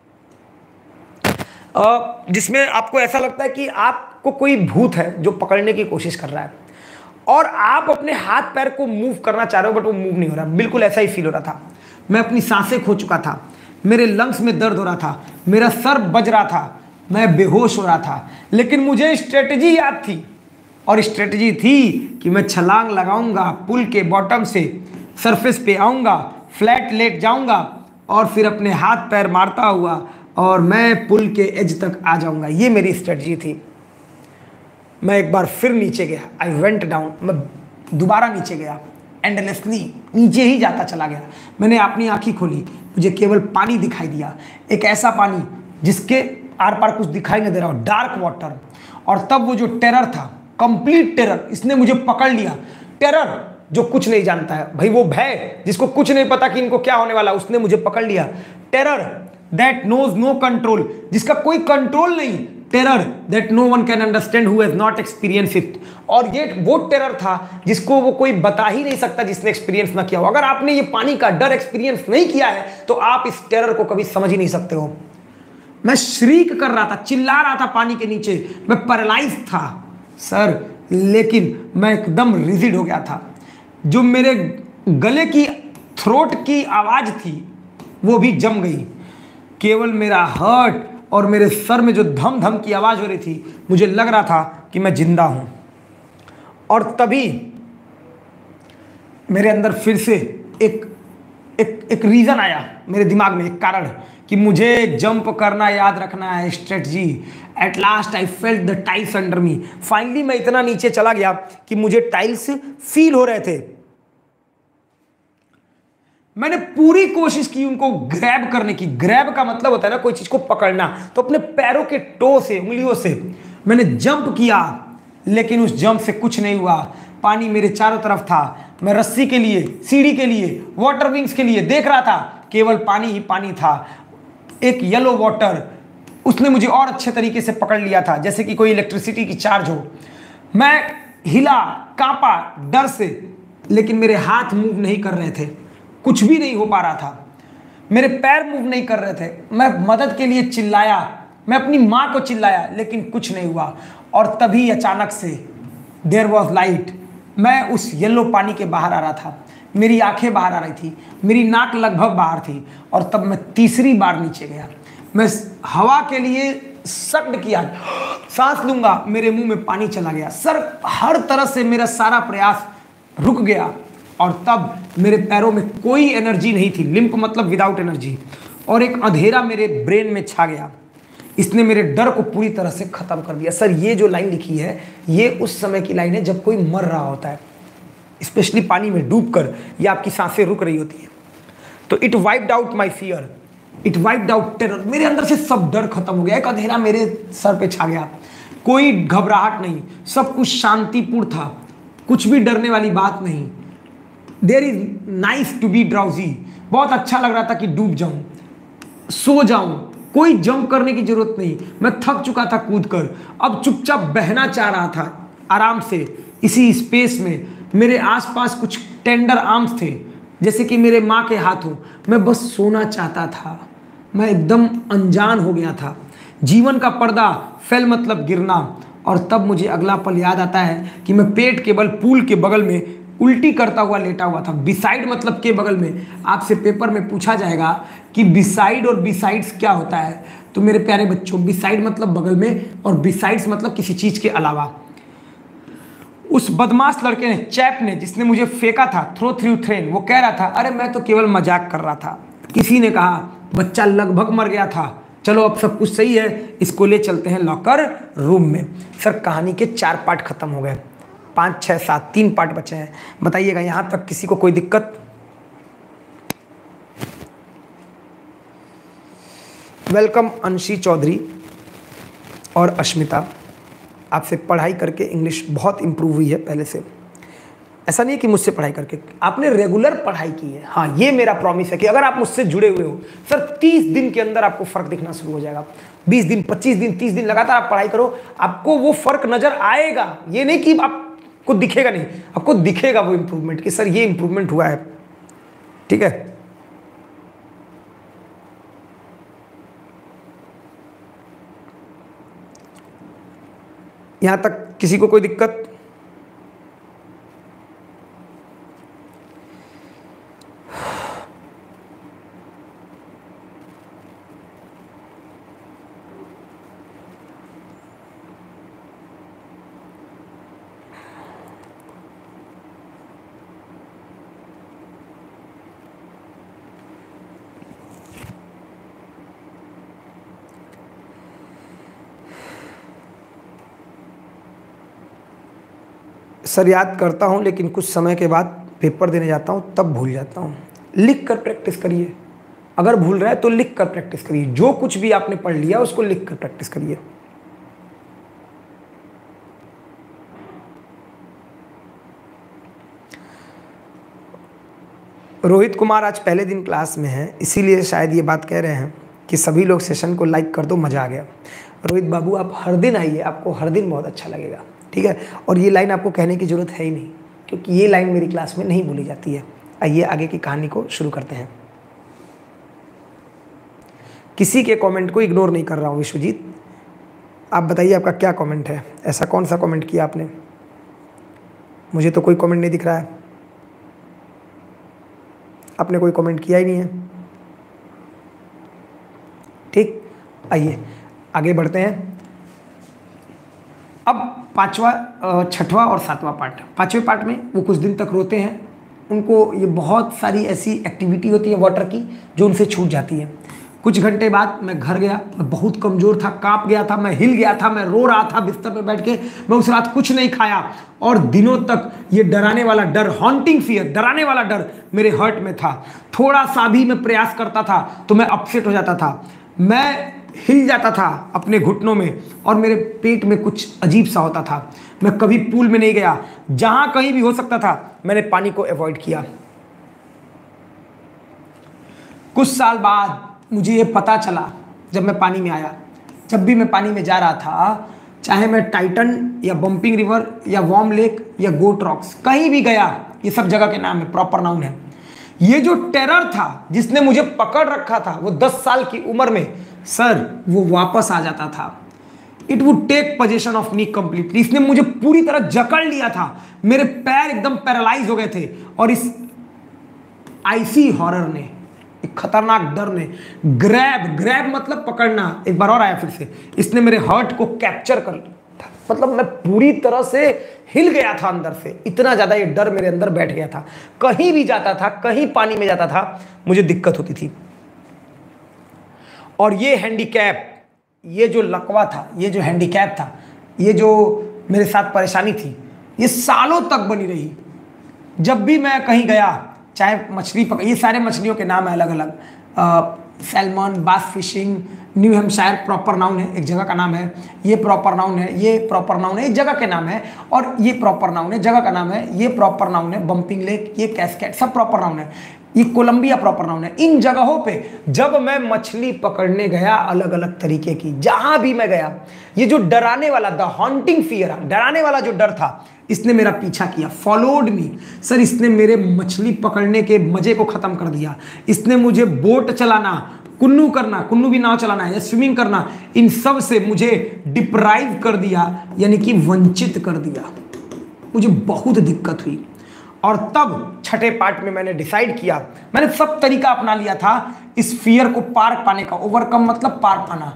जिसमें आपको ऐसा लगता है कि आपको कोई भूत है जो पकड़ने की कोशिश कर रहा है, और आप अपने हाथ पैर को मूव करना चाह रहे हो बट वो मूव नहीं हो रहा। बिल्कुल ऐसा ही फील हो रहा था। मैं अपनी सांसें खो चुका था, मेरे लंग्स में दर्द हो रहा था, मेरा सर बज रहा था, मैं बेहोश हो रहा था, लेकिन मुझे स्ट्रेटजी याद थी, और स्ट्रेटजी थी कि मैं छलांग लगाऊंगा, पुल के बॉटम से सरफेस पे आऊंगा, फ्लैट लेट जाऊंगा, और फिर अपने हाथ पैर मारता हुआ और मैं पुल के एज तक आ जाऊंगा। ये मेरी स्ट्रेटजी थी। मैं एक बार फिर नीचे गया, आई वेंट डाउन, मैं दोबारा नीचे गया, एंडलेसली नीचे ही जाता चला गया। मैंने अपनी आंखें खोली, मुझे केवल पानी दिखाई दिया, एक ऐसा पानी जिसके आर पार कुछ दिखाई नहीं दे रहा हो, डार्क वाटर। और तब वो जो टेरर था, कंप्लीट टेरर, इसने मुझे पकड़ लिया। टेरर जो कुछ नहीं जानता है भाई, वो भय जिसको कुछ नहीं पता कि इनको क्या होने वाला, उसने मुझे पकड़ लिया। Terror that knows no control, जिसका कोई कंट्रोल नहीं। Terror that no one can understand who has not experience it, और ये वो टेरर था जिसको वो कोई बता ही नहीं सकता जिसने एक्सपीरियंस ना किया हो। अगर आपने ये पानी का डर एक्सपीरियंस नहीं किया है तो आप इस टेरर को कभी समझ ही नहीं सकते हो। मैं श्रीक कर रहा था, चिल्ला रहा था पानी के नीचे, मैं पैरालाइज था सर, लेकिन मैं एकदम रिजिड हो गया था। जो मेरे गले की थ्रोट की आवाज थी वो भी जम गई। केवल मेरा हार्ट और मेरे सर में जो धम धम की आवाज हो रही थी, मुझे लग रहा था कि मैं जिंदा हूं। और तभी मेरे अंदर फिर से एक एक एक रीजन आया मेरे दिमाग में, एक कारण कि मुझे जंप करना याद रखना है, strategy. At last I felt the tiles under me. Finally मैं इतना नीचे चला गया कि मुझे टाइल्स फील हो रहे थे। मैंने पूरी कोशिश की उनको ग्रैब करने की। ग्रैब का मतलब होता है ना कोई चीज को पकड़ना, तो अपने पैरों के टो से, उंगलियों से मैंने जंप किया, लेकिन उस जंप से कुछ नहीं हुआ। पानी मेरे चारों तरफ था। मैं रस्सी के लिए, सीढ़ी के लिए, वाटर विंग्स के लिए देख रहा था, केवल पानी ही पानी था। एक येलो वाटर, उसने मुझे और अच्छे तरीके से पकड़ लिया था, जैसे कि कोई इलेक्ट्रिसिटी की चार्ज हो। मैं हिला, कांपा डर से, लेकिन मेरे हाथ मूव नहीं कर रहे थे, कुछ भी नहीं हो पा रहा था। मेरे पैर मूव नहीं कर रहे थे। मैं मदद के लिए चिल्लाया, मैं अपनी मां को चिल्लाया, लेकिन कुछ नहीं हुआ। और तभी अचानक से देयर वॉज लाइट। मैं उस येलो पानी के बाहर आ रहा था, मेरी आंखें बाहर आ रही थी, मेरी नाक लगभग बाहर थी। और तब मैं तीसरी बार नीचे गया। मैं हवा के लिए सक्ड किया, सांस लूंगा, मेरे मुंह में पानी चला गया। सर हर तरह से मेरा सारा प्रयास रुक गया। और तब मेरे पैरों में कोई एनर्जी नहीं थी, लिम्प मतलब विदाउट एनर्जी। और एक अंधेरा मेरे ब्रेन में छा गया। इसने मेरे डर को पूरी तरह से खत्म कर दिया। सर ये जो लाइन लिखी है, ये उस समय की लाइन है जब कोई मर रहा होता है, स्पेशली पानी में डूबकर, या आपकी सांसें रुक रही होती है। तो it wiped out my fear, it wiped out terror. मेरे अंदर से सब डर खत्म हो गया। एक अंधेरा मेरे सर पे छा गया, कोई घबराहट नहीं, सब कुछ शांतिपूर्ण था, कुछ भी डरने वाली बात नहीं। There is nice to be drowsy. बहुत अच्छा लग रहा था कि डूब जाऊं, सो जाऊं, कोई जंप करने की जरूरत नहीं। मैं थक चुका था कूद कर, अब चुपचाप बहना चाह रहा था आराम से इसी स्पेस में। मेरे आसपास कुछ टेंडर आर्म्स थे, जैसे कि मेरे माँ के हाथ हो। मैं बस सोना चाहता था। मैं एकदम अनजान हो गया था। जीवन का पर्दा फेल मतलब गिरना। और तब मुझे अगला पल याद आता है कि मैं पेट के बल पूल के बगल में उल्टी करता हुआ लेटा हुआ था। बिसाइड मतलब के बगल में। आपसे पेपर में पूछा जाएगा कि बिसाइड और बिसाइड्स क्या होता है, तो मेरे प्यारे बच्चों, बिसाइड मतलब बगल में और बिसाइड्स मतलब किसी चीज के अलावा। उस बदमाश लड़के ने, चैप ने, जिसने मुझे फेंका था, थ्रो थ्रू थ्रेन, वो कह रहा था अरे मैं तो केवल मजाक कर रहा था। किसी ने कहा बच्चा लगभग मर गया था, चलो अब सब कुछ सही है, इसको ले चलते हैं लॉकर रूम में। सर कहानी के चार पार्ट खत्म हो गए, पाँच छः सात तीन पार्ट बचे हैं। बताइएगा यहाँ तक किसी को कोई दिक्कत? वेलकम अंशी चौधरी और अश्मिता। आपसे पढ़ाई करके इंग्लिश बहुत इम्प्रूव हुई है पहले से। ऐसा नहीं है कि मुझसे पढ़ाई करके, आपने रेगुलर पढ़ाई की है। हाँ, ये मेरा प्रॉमिस है कि अगर आप मुझसे जुड़े हुए हो सर, तीस दिन के अंदर आपको फ़र्क दिखना शुरू हो जाएगा। बीस दिन, पच्चीस दिन, तीस दिन लगातार आप पढ़ाई करो, आपको वो फ़र्क नज़र आएगा। ये नहीं कि आपको दिखेगा नहीं, आपको दिखेगा वो इम्प्रूवमेंट कि सर ये इम्प्रूवमेंट हुआ है। ठीक है, यहाँ तक किसी को कोई दिक्कत? सर याद करता हूँ, लेकिन कुछ समय के बाद पेपर देने जाता हूँ तब भूल जाता हूँ। लिख कर प्रैक्टिस करिए। अगर भूल रहा है तो लिख कर प्रैक्टिस करिए। जो कुछ भी आपने पढ़ लिया उसको लिख कर प्रैक्टिस करिए। रोहित कुमार आज पहले दिन क्लास में हैं, इसीलिए शायद ये बात कह रहे हैं कि सभी लोग सेशन को लाइक कर दो, मज़ा आ गया। रोहित बाबू आप हर दिन आइए, आपको हर दिन बहुत अच्छा लगेगा। ठीक है, और ये लाइन आपको कहने की ज़रूरत है ही नहीं, क्योंकि ये लाइन मेरी क्लास में नहीं बोली जाती है। आइए आगे की कहानी को शुरू करते हैं। किसी के कमेंट को इग्नोर नहीं कर रहा हूँ। विश्वजीत, आप बताइए आपका क्या कमेंट है? ऐसा कौन सा कमेंट किया आपने? मुझे तो कोई कमेंट नहीं दिख रहा है। आपने कोई कमेंट किया ही नहीं है। ठीक, आइए आगे बढ़ते हैं। अब पांचवा, छठवां और सातवां पार्ट। पांचवें पार्ट में वो कुछ दिन तक रोते हैं, उनको ये बहुत सारी ऐसी एक्टिविटी होती है वाटर की जो उनसे छूट जाती है। कुछ घंटे बाद मैं घर गया, मैं बहुत कमज़ोर था, कांप गया था, मैं हिल गया था, मैं रो रहा था बिस्तर पे बैठ के। मैं उस रात कुछ नहीं खाया और दिनों तक ये डराने वाला डर, हॉन्टिंग फियर, डराने वाला डर मेरे हर्ट में था। थोड़ा सा भी मैं प्रयास करता था तो मैं अपसेट हो जाता था, मैं हिल जाता था अपने घुटनों में और मेरे पेट में कुछ अजीब सा होता था। मैं कभी पूल में नहीं गया, जहां कहीं भी हो सकता था मैंने पानी को अवॉइड किया। कुछ साल बाद मुझे ये पता चला, जब मैं पानी में आया, जब भी मैं पानी में जा रहा था, चाहे मैं टाइटन या बम्पिंग रिवर या वार्म लेक या गोट रॉक्स कहीं भी गया, ये सब जगह के नाम है, प्रॉपर नाउन है। ये जो टेरर था जिसने मुझे पकड़ रखा था वो दस साल की उम्र में, सर वो वापस आ जाता था। It would take possession of me completely. इसने मुझे पूरी तरह जकड़ लिया था, मेरे पैर एकदम पैरालाइज हो गए थे और इस आइसी हॉरर ने, एक खतरनाक डर ने ग्रैब, ग्रैब मतलब पकड़ना, एक बार और आया फिर से, इसने मेरे हार्ट को कैप्चर कर लिया था। मतलब मैं पूरी तरह से हिल गया था अंदर से, इतना ज्यादा ये डर मेरे अंदर बैठ गया था। कहीं भी जाता था, कहीं पानी में जाता था, मुझे दिक्कत होती थी। और ये हैंडीकैप, ये जो लकवा था, ये जो हैंडीकैप था, ये जो मेरे साथ परेशानी थी, ये सालों तक बनी रही। जब भी मैं कहीं गया, चाहे मछली पकड़, ये सारे मछलियों के नाम है अलग अलग, salmon, bass fishing, New Hampshire proper noun है, एक जगह का नाम है, ये प्रॉपर नाउन है, ये प्रॉपर नाउन है, एक जगह के नाम है, और ये प्रॉपर नाउन है, जगह का नाम है, ये प्रॉपर नाउन है, बम्पिंग लेक, ये कैस्केड, सब प्रॉपर नाउन है, ये कोलंबिया प्रॉपर नाउन है। इन जगहों पे जब मैं मछली पकड़ने गया, अलग अलग तरीके की, जहां भी मैं गया, ये जो डराने वाला, द हॉन्टिंग फियर, डराने वाला जो डर था, इसने मेरा पीछा किया, फॉलोड मी। सर इसने मेरे मछली पकड़ने के मजे को खत्म कर दिया। इसने मुझे बोट चलाना, कुन्नू करना, कुन्नू भी नाव चलाना है, या स्विमिंग करना, इन सब से मुझे डिप्राइव कर दिया, यानी कि वंचित कर दिया। मुझे बहुत दिक्कत हुई। और तब छठे पार्ट में मैंने डिसाइड किया, मैंने सब तरीका अपना लिया था इस फियर को पार पाने का। ओवरकम मतलब पार पाना।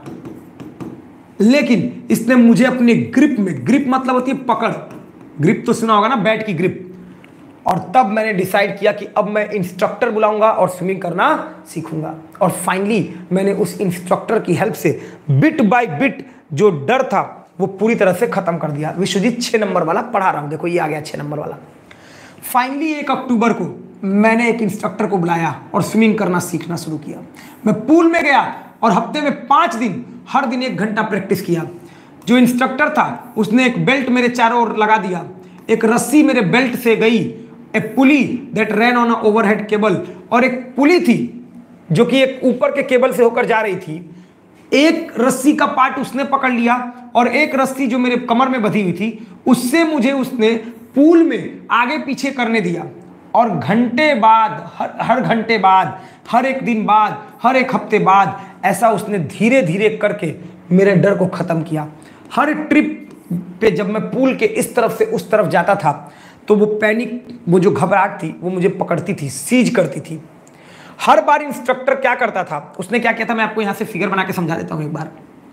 लेकिन इसने मुझे अपने ग्रिप में, ग्रिप मतलब होती है पकड़, ग्रिप तो सुना होगा ना, बैट की ग्रिप। और तब मैंने डिसाइड किया कि अब मैं इंस्ट्रक्टर बुलाऊंगा और स्विमिंग करना सीखूंगा। और फाइनली मैंने उस इंस्ट्रक्टर की हेल्प से बिट बाय बिट जो डर था वो पूरी तरह से खत्म कर दिया। विश्वजीत छह नंबर वाला पढ़ा रहा हूं, देखो ये आ गया छह नंबर वाला। फाइनली एक अक्टूबर को मैंने एक इंस्ट्रक्टर को बुलाया और स्विमिंग करना सीखना शुरू किया। मैं पूल में गया और हफ्ते में पांच दिन, हर दिन एक घंटा प्रैक्टिस किया। जो इंस्ट्रक्टर था उसने एक बेल्ट मेरे चारों ओर लगा दिया, एक रस्सी मेरे बेल्ट से गई, a pulley that ran on a overhead cable, और एक पुली थी जो कि एक ऊपर के केबल से होकर जा रही थी। एक रस्सी का पार्ट उसने पकड़ लिया और एक रस्सी जो मेरे कमर में बंधी हुई थी उससे मुझे उसने पूल में आगे पीछे करने दिया। और घंटे बाद, हर हर घंटे बाद, हर एक दिन बाद, हर एक हफ्ते बाद, ऐसा उसने धीरे धीरे करके मेरे डर को खत्म किया। हर ट्रिप पे जब मैं पूल के इस तरफ से उस तरफ जाता था तो वो पैनिक, वो जो घबराहट थी वो मुझे पकड़ती थी, सीज करती थी। हर बार इंस्ट्रक्टर क्या करता था, उसने क्या किया था, मैं आपको यहां से फिगर बना के समझा देता हूं एक बार।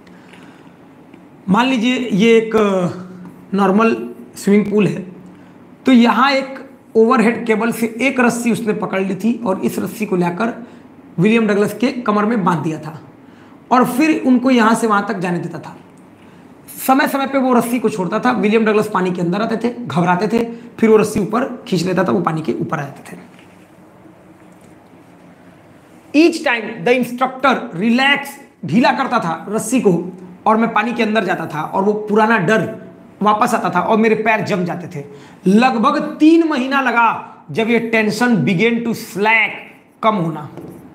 मान लीजिए ये एक नॉर्मल स्विमिंग पूल है, तो यहां एक ओवरहेड केबल से एक रस्सी उसने पकड़ ली थी और इस रस्सी को लेकर विलियम डगलस के कमर में बांध दिया था और फिर उनको यहां से वहां तक जाने देता था। समय समय पे वो रस्सी को छोड़ता था, विलियम डगलस पानी के अंदर आते थे, घबराते थे, फिर वो रस्सी ऊपर खींच लेता था, वो पानी के ऊपर आ जाते थे। Each time the instructor relax, ढीला करता था रस्सी को और मैं पानी के अंदर जाता था और वो पुराना डर वापस आता था और मेरे पैर जम जाते थे। लगभग तीन महीना लगा जब ये टेंशन बिगेन टू स्लैक, कम होना।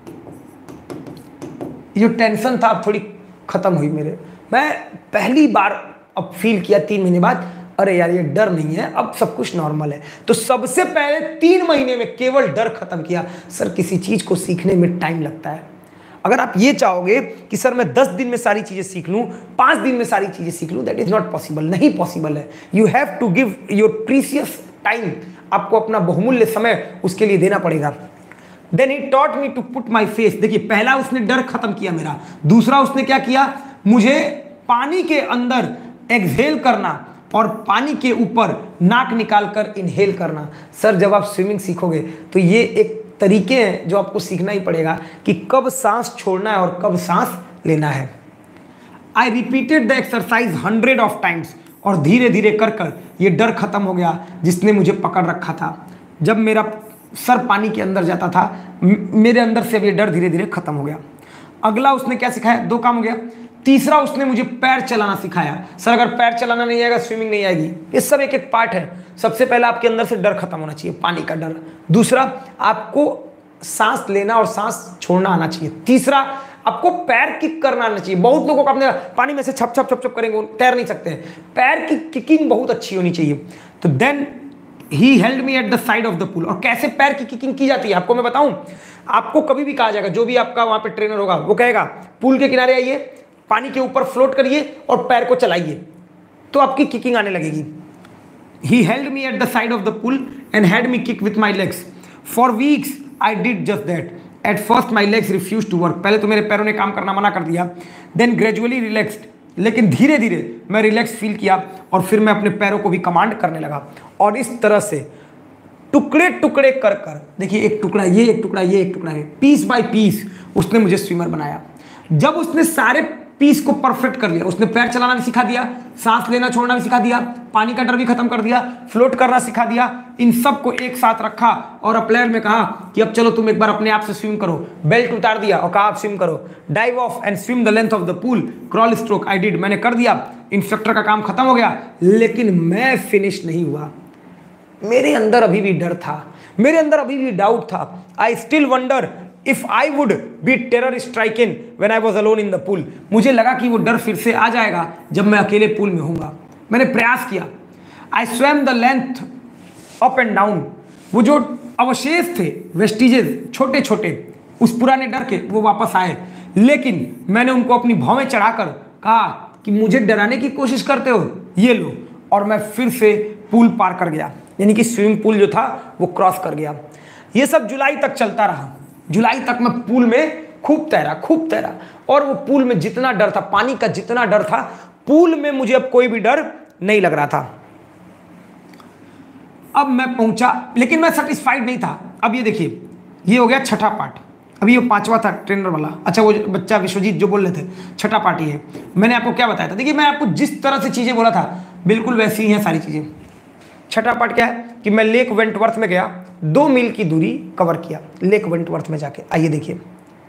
ये जो टेंशन था अब थोड़ी खत्म हुई मेरे। मैं पहली बार अब फील किया तीन महीने बाद, अरे यार ये डर नहीं है, अब सब कुछ नॉर्मल है। तो सबसे पहले तीन महीने में केवल डर खत्म किया। सर किसी चीज को सीखने में टाइम लगता है। अगर आप ये चाहोगे कि सर मैं दस दिन में सारी चीजें सीख लूं, पांच दिन में सारी चीजें सीख लूं, दैट इज नॉट पॉसिबल, नहीं पॉसिबल है। You have to give your precious time, आपको अपना बहुमूल्य समय उसके लिए देना पड़ेगा। Then he taught me to put my face. देखिए पहला उसने डर खत्म किया मेरा, दूसरा उसने क्या किया, मुझे पानी के अंदर एक्सहेल करना और पानी के ऊपर नाक निकालकर इनहेल करना। सर जब आप स्विमिंग सीखोगे तो ये एक तरीके हैं जो आपको सीखना ही पड़ेगा कि कब सांस छोड़ना है और कब सांस लेना है। I repeated the exercise hundred of times, और धीरे धीरे कर कर ये डर खत्म हो गया जिसने मुझे पकड़ रखा था। जब मेरा सर पानी के अंदर जाता था मेरे अंदर से अब ये डर धीरे धीरे खत्म हो गया। अगला उसने क्या सिखाया, दो काम हो गया। तीसरा उसने मुझे पैर चलाना सिखाया। सर अगर पैर चलाना नहीं आएगा स्विमिंग नहीं आएगी। ये सब एक एक पार्ट है। सबसे पहले आपके अंदर से डर खत्म होना चाहिए, पानी का डर। दूसरा आपको सांस लेना और सांस छोड़ना आना चाहिए। तीसरा आपको पैर किक करना आना चाहिए। बहुत लोगों को अपने पानी में से छप छप छप छप करेंगे, तैर नहीं सकते हैं। पैर की किकिंग बहुत अच्छी होनी चाहिए। तो then he held me at the side of the pool. और कैसे पैर की किकिंग की जाती है आपको मैं बताऊं। आपको कभी भी कहा जाएगा, जो भी आपका वहां पे ट्रेनर होगा वो कहेगा पूल के किनारे आइए, पानी के ऊपर फ्लोट करिए और पैर को चलाइए, तो आपकी किकिंग आने लगेगी। He held me at the side of the pool and had me kick with my legs for weeks. I did just that. At first my legs refuse to work. पहले तो मेरे पैरों ने काम करना मना कर दिया। देन ग्रेजुअली रिलैक्स्ड, लेकिन धीरे धीरे मैं रिलैक्स फील किया और फिर मैं अपने पैरों को भी कमांड करने लगा। और इस तरह से टुकड़े टुकड़े कर कर, देखिए एक टुकड़ा ये, एक टुकड़ा ये, एक टुकड़ा ये, पीस बाय पीस उसने मुझे स्विमर बनाया। जब उसने सारे पीस को परफेक्ट कर लिया, उसने पैर चलाना भी सिखा दिया, सांस लेना छोड़ना भी सिखा दिया, पानी का डर भी खत्म कर दिया, फ्लोट करना सिखा दिया, इन सब को एक साथ रखा और अप्लायर में कहा कि अब चलो तुम एक बार अपने आप से स्विम करो। बेल्ट उतार दिया और कहा आप स्विम करो। Dive off and swim the length of the pool, crawl stroke I did. मैंने कर दिया, इंस्ट्रक्टर का काम खत्म हो गया, लेकिन मैं फिनिश नहीं हुआ। मेरे अंदर अभी भी डर था, मेरे अंदर अभी भी डाउट था। I still wonder if I would be terror stricken when I was alone in the pool. मुझे लगा कि वो डर फिर से आ जाएगा जब मैं अकेले पूल में होऊंगा। मैंने प्रयास किया। I swam the length up and down. वो जो अवशेष थे, वेस्टिजेस छोटे छोटे उस पुराने डर के, वो वापस आए, लेकिन मैंने उनको अपनी भौवें चढ़ाकर कहा कि मुझे डराने की कोशिश करते हो, ये लो। और मैं फिर से पूल पार कर गया, यानी कि स्विमिंग पूल जो था वो क्रॉस कर गया। ये सब जुलाई तक चलता रहा। जुलाई तक मैं पूल में खूब तैरा खूब तैरा और वो पूल में जितना डर था, पानी का जितना डर था, पूल में मुझे अब कोई भी डर नहीं लग रहा था। अब मैं पहुंचा, लेकिन मैं सेटिस्फाइड नहीं था। अब ये देखिए, ये हो गया छठा पार्ट। अभी ये पांचवा था ट्रेनर वाला। अच्छा, वो बच्चा विश्वजीत जो बोल रहे थे, छठा पार्ट ये है। मैंने आपको क्या बताया था, देखिए मैं आपको जिस तरह से चीजें बोला था बिल्कुल वैसी ही हैं सारी चीजें। छठा पार्ट क्या है कि मैं लेक वेंटवर्थ में गया, दो मील की दूरी कवर किया लेक वेंटवर्थ में जाके। आइए देखिए,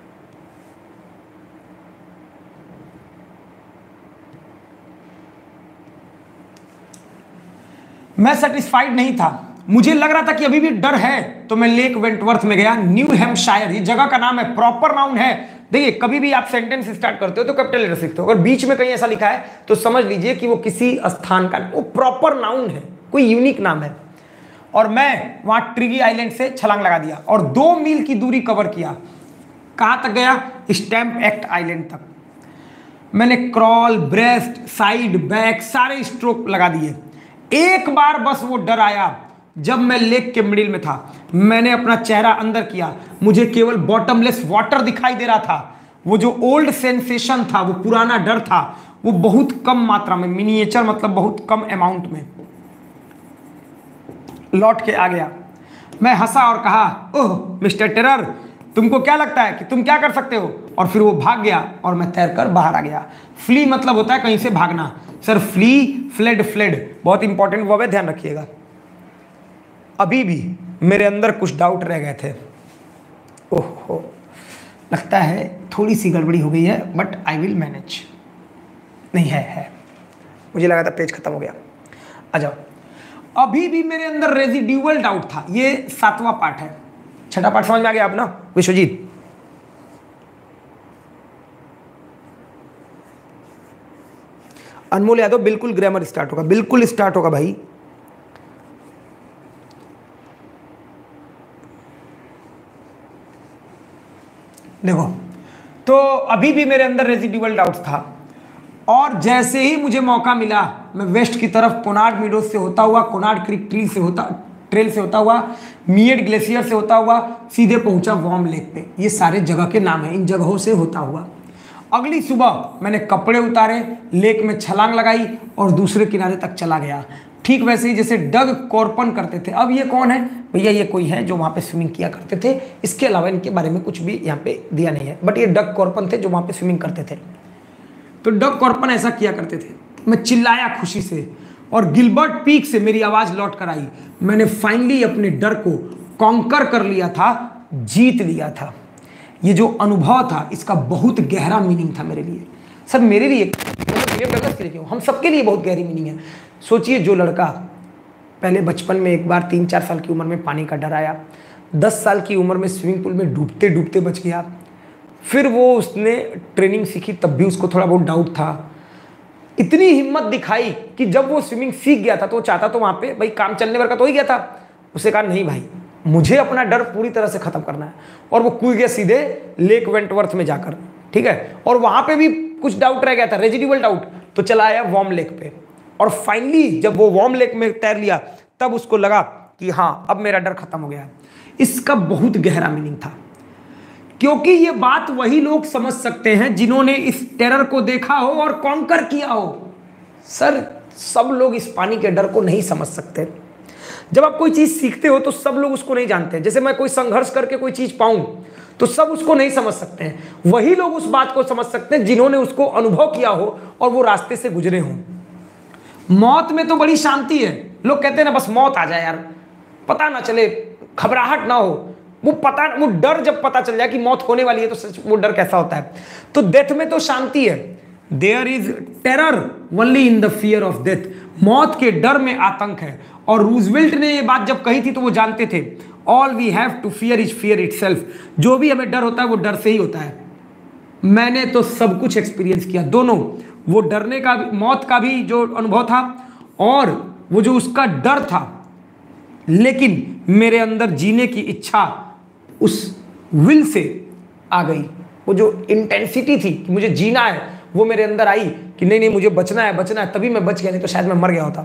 मैं सेटिस्फाइड नहीं था, मुझे लग रहा था कि अभी भी डर है। तो मैं लेक वेंटवर्थ में गया, न्यू हैम्पशायर, ये जगह का नाम है, प्रॉपर नाउन है। देखिए कभी भी आप सेंटेंस स्टार्ट करते हो तो कैपिटल लेटर लिखते हो, अगर बीच में कहीं ऐसा लिखा है तो समझ लीजिए कि वो किसी स्थान का, वो प्रॉपर नाउन है, कोई यूनिक नाम है। और मैं वहां ट्रिगी आइलैंड से छलांग लगा दिया और दो मील की दूरी कवर किया। कहां तक गया? स्टैम्प एक्ट आइलैंड तक। मैंने क्रॉल, ब्रेस्ट, साइड, बैक सारे स्ट्रोक लगा दिए। एक बार बस वो डर आया जब मैं लेक के मिडिल में था। मैंने अपना चेहरा अंदर किया, मुझे केवल बॉटमलेस वाटर दिखाई दे रहा था। वो जो ओल्ड सेंसेशन था, वो पुराना डर था, वो बहुत कम मात्रा में, मिनिएचर मतलब बहुत कम अमाउंट में लौट के आ गया। मैं हंसा और कहा, ओह मिस्टर टेरर, तुमको क्या लगता है कि तुम क्या कर सकते हो? और फिर वो भाग गया और मैं तैरकर बाहर आ गया। फ्ली मतलब होता है कहीं से भागना। सर फ्ली, फ्लेड, फ्लेड बहुत इंपॉर्टेंट वर्ब है, ध्यान रखिएगा। अभी भी मेरे अंदर कुछ डाउट रह गए थे। ओहो, लगता है थोड़ी सी गड़बड़ी हो गई है, बट आई विल मैनेज। नहीं है है मुझे लगा था पेज खत्म हो गया। आ जाओ, अभी भी मेरे अंदर रेजिड्यूअल डाउट था। ये सातवां पार्ट है। छठा पार्ट समझ में आ गया आप ना विश्वजीत? अनमोल यादव, बिल्कुल ग्रामर स्टार्ट होगा, बिल्कुल स्टार्ट होगा भाई। देखो, तो अभी भी मेरे अंदर रेजिड्यूअल डाउट था और जैसे ही मुझे मौका मिला मैं वेस्ट की तरफ कोनार्ड मीडोज से होता हुआ, कोनार्ड क्रीक ट्री से होता ट्रेल से होता हुआ, मिएट ग्लेशियर से होता हुआ सीधे पहुंचा वार्म लेक पे। ये सारे जगह के नाम हैं, इन जगहों से होता हुआ। अगली सुबह मैंने कपड़े उतारे, लेक में छलांग लगाई और दूसरे किनारे तक चला गया, ठीक वैसे ही जैसे डग कॉर्पन करते थे। अब ये कौन है भैया? ये कोई है जो वहाँ पे स्विमिंग किया करते थे, इसके अलावा इनके बारे में कुछ भी यहाँ पे दिया नहीं है, बट ये डग कॉर्पन थे जो वहाँ पे स्विमिंग करते थे। तो डग कॉर्पन ऐसा किया करते थे। मैं चिल्लाया खुशी से और गिलबर्ट पीक से मेरी आवाज़ लौट कर आई। मैंने फाइनली अपने डर को कॉन्कर कर लिया था, जीत लिया था। ये जो अनुभव था इसका बहुत गहरा मीनिंग था मेरे लिए। सर मेरे लिए, विलियम डगलस के लिए क्यों, हम सबके लिए बहुत गहरी मीनिंग है। सोचिए, जो लड़का पहले बचपन में एक बार तीन चार साल की उम्र में पानी का डर आया, दस साल की उम्र में स्विमिंग पूल में डूबते डूबते बच गया, फिर वो उसने ट्रेनिंग सीखी तब भी उसको थोड़ा बहुत डाउट था, इतनी हिम्मत दिखाई कि जब वो स्विमिंग सीख गया था तो वो चाहता तो वहाँ पे भाई काम चलने भर का तो ही गया था। उसे कहा नहीं भाई, मुझे अपना डर पूरी तरह से खत्म करना है, और वो कूद गया सीधे लेक वेंटवर्थ में जाकर, ठीक है। और वहाँ पे भी कुछ डाउट रह गया था, रेजिडुअल डाउट, तो चला आया वार्म लेक पे। और फाइनली जब वो वार्म लेक में तैर लिया तब उसको लगा कि हाँ अब मेरा डर खत्म हो गया। इसका बहुत गहरा मीनिंग था, क्योंकि ये बात वही लोग समझ सकते हैं जिन्होंने इस टेरर को देखा हो और कॉन्कर किया हो। सर सब लोग इस पानी के डर को नहीं समझ सकते। जब आप कोई चीज सीखते हो तो सब लोग उसको नहीं जानते। जैसे मैं कोई संघर्ष करके कोई चीज पाऊं तो सब उसको नहीं समझ सकते हैं। वही लोग उस बात को समझ सकते हैं जिन्होंने उसको अनुभव किया हो और वो रास्ते से गुजरे हों। मौत में तो बड़ी शांति है। लोग कहते हैं ना बस मौत आ जाए यार, पता ना चले, घबराहट ना हो। वो पता वो डर जब पता चल जाए कि मौत होने वाली है तो सच वो डर कैसा होता है। तो डेथ में तो शांति है। There is terror only in the fear of death. मौत के डर में आतंक है। और रूजवेल्ट ने ये बात जब कही थी तो वो जानते थे, all we have to fear is fear itself. जो भी हमें डर होता है वो डर से ही होता है। मैंने तो सब कुछ एक्सपीरियंस किया, दोनों, वो डरने का, मौत का भी जो अनुभव था और वो जो उसका डर था, लेकिन मेरे अंदर जीने की इच्छा उस विल से आ गई। वो जो इंटेंसिटी थी कि मुझे जीना है वो मेरे अंदर आई कि नहीं नहीं मुझे बचना है बचना है, तभी मैं बच गया, नहीं तो शायद मैं मर गया होता।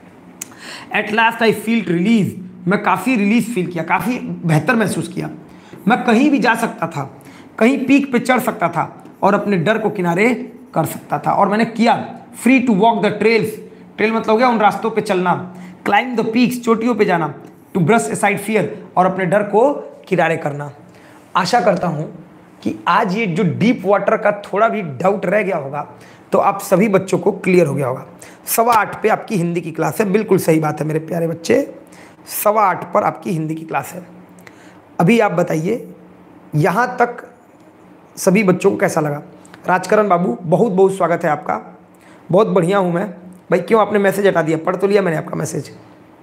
At last I feel release. मैं काफ़ी रिलीज फील किया, काफ़ी बेहतर महसूस किया। मैं कहीं भी जा सकता था, कहीं पीक पे चढ़ सकता था और अपने डर को किनारे कर सकता था। और मैंने किया। Free to walk the trails. Trail मतलब हो गया उन रास्तों पे चलना। क्लाइंब द पीक्स, चोटियों पे जाना। टू ब्रश असाइड फियर, और अपने डर को किनारे करना। आशा करता हूँ कि आज ये जो डीप वाटर का थोड़ा भी डाउट रह गया होगा तो आप सभी बच्चों को क्लियर हो गया होगा। सवा आठ पे आपकी हिंदी की क्लास है। बिल्कुल सही बात है मेरे प्यारे बच्चे, सवा आठ पर आपकी हिंदी की क्लास है। अभी आप बताइए यहाँ तक सभी बच्चों को कैसा लगा। राजकरण बाबू बहुत बहुत स्वागत है आपका। बहुत बढ़िया हूँ मैं भाई। क्यों आपने मैसेज हटा दिया? पढ़ तो लिया मैंने आपका मैसेज।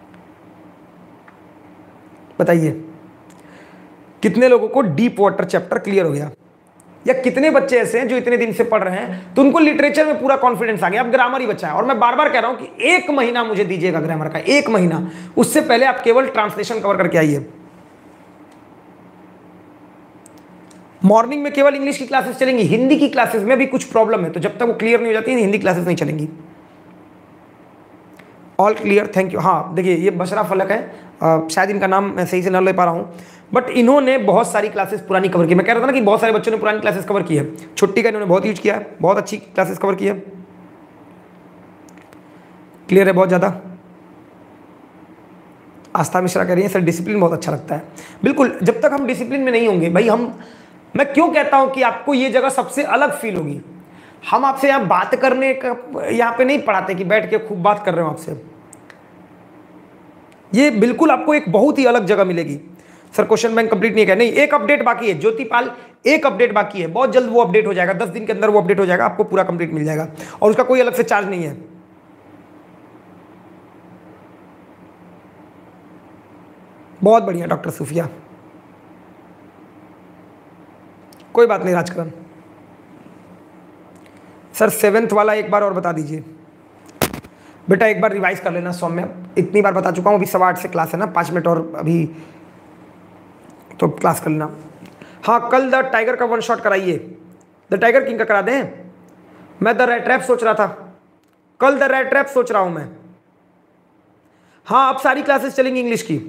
बताइए कितने लोगों को डीप वाटर चैप्टर क्लियर हो गया, या कितने बच्चे ऐसे हैं जो इतने दिन से पढ़ रहे हैं तो उनको लिटरेचर में पूरा कॉन्फिडेंस आ गया, अब ग्रामर ही बचा है। और मैं बार बार कह रहा हूं कि एक महीना मुझे दीजिएगा ग्रामर का, एक महीना। उससे पहले आप केवल ट्रांसलेशन कवर करके आइए। मॉर्निंग में केवल इंग्लिश की क्लासेस चलेंगी, हिंदी की क्लासेस में भी कुछ प्रॉब्लम है, तो जब तक वो क्लियर नहीं हो जाती हिंदी क्लासेस नहीं चलेंगी। All clear, thank you. हाँ देखिए ये बशरा फलक है, आ, शायद इनका नाम मैं सही से न ले पा रहा हूँ, बट इन्होंने बहुत सारी क्लासेस पुरानी कवर की। मैं कह रहा था ना कि बहुत सारे बच्चों ने पुरानी क्लासेस कवर की है। छुट्टी का इन्होंने बहुत यूज किया है, बहुत अच्छी क्लासेस कवर की है। क्लियर है बहुत ज़्यादा। आस्था मिश्रा कह रही है सर डिसिप्लिन बहुत अच्छा लगता है। बिल्कुल, जब तक हम डिसिप्लिन में नहीं होंगे भाई, हम, मैं क्यों कहता हूँ कि आपको ये जगह सबसे अलग फील होगी। हम आपसे यहाँ बात करने का यहाँ पे नहीं पढ़ाते कि बैठ के खूब बात कर रहे हो आपसे। ये बिल्कुल आपको एक बहुत ही अलग जगह मिलेगी। सर क्वेश्चन बैंक कंप्लीट नहीं है, नहीं एक अपडेट बाकी है ज्योतिपाल, एक अपडेट बाकी है, बहुत जल्द वो अपडेट हो जाएगा, दस दिन के अंदर वो अपडेट हो जाएगा, आपको पूरा कंप्लीट मिल जाएगा और उसका कोई अलग से चार्ज नहीं है। बहुत बढ़िया डॉक्टर सूफिया, कोई बात नहीं राजकरण। सर सेवेंथ वाला एक बार और बता दीजिए बेटा, एक बार रिवाइज कर लेना सौम्य। इतनी बार बता चुका हूँ, अभी सवा आठ से क्लास है ना, पाँच मिनट और अभी तो क्लास कर लेना। हाँ कल द टाइगर का वन शॉट कराइए, द टाइगर किंग का करा दें। मैं द रेड ट्रैप सोच रहा था, कल द रेड ट्रैप सोच रहा हूँ मैं। हाँ, अब सारी क्लासेस चलेंगी इंग्लिश की।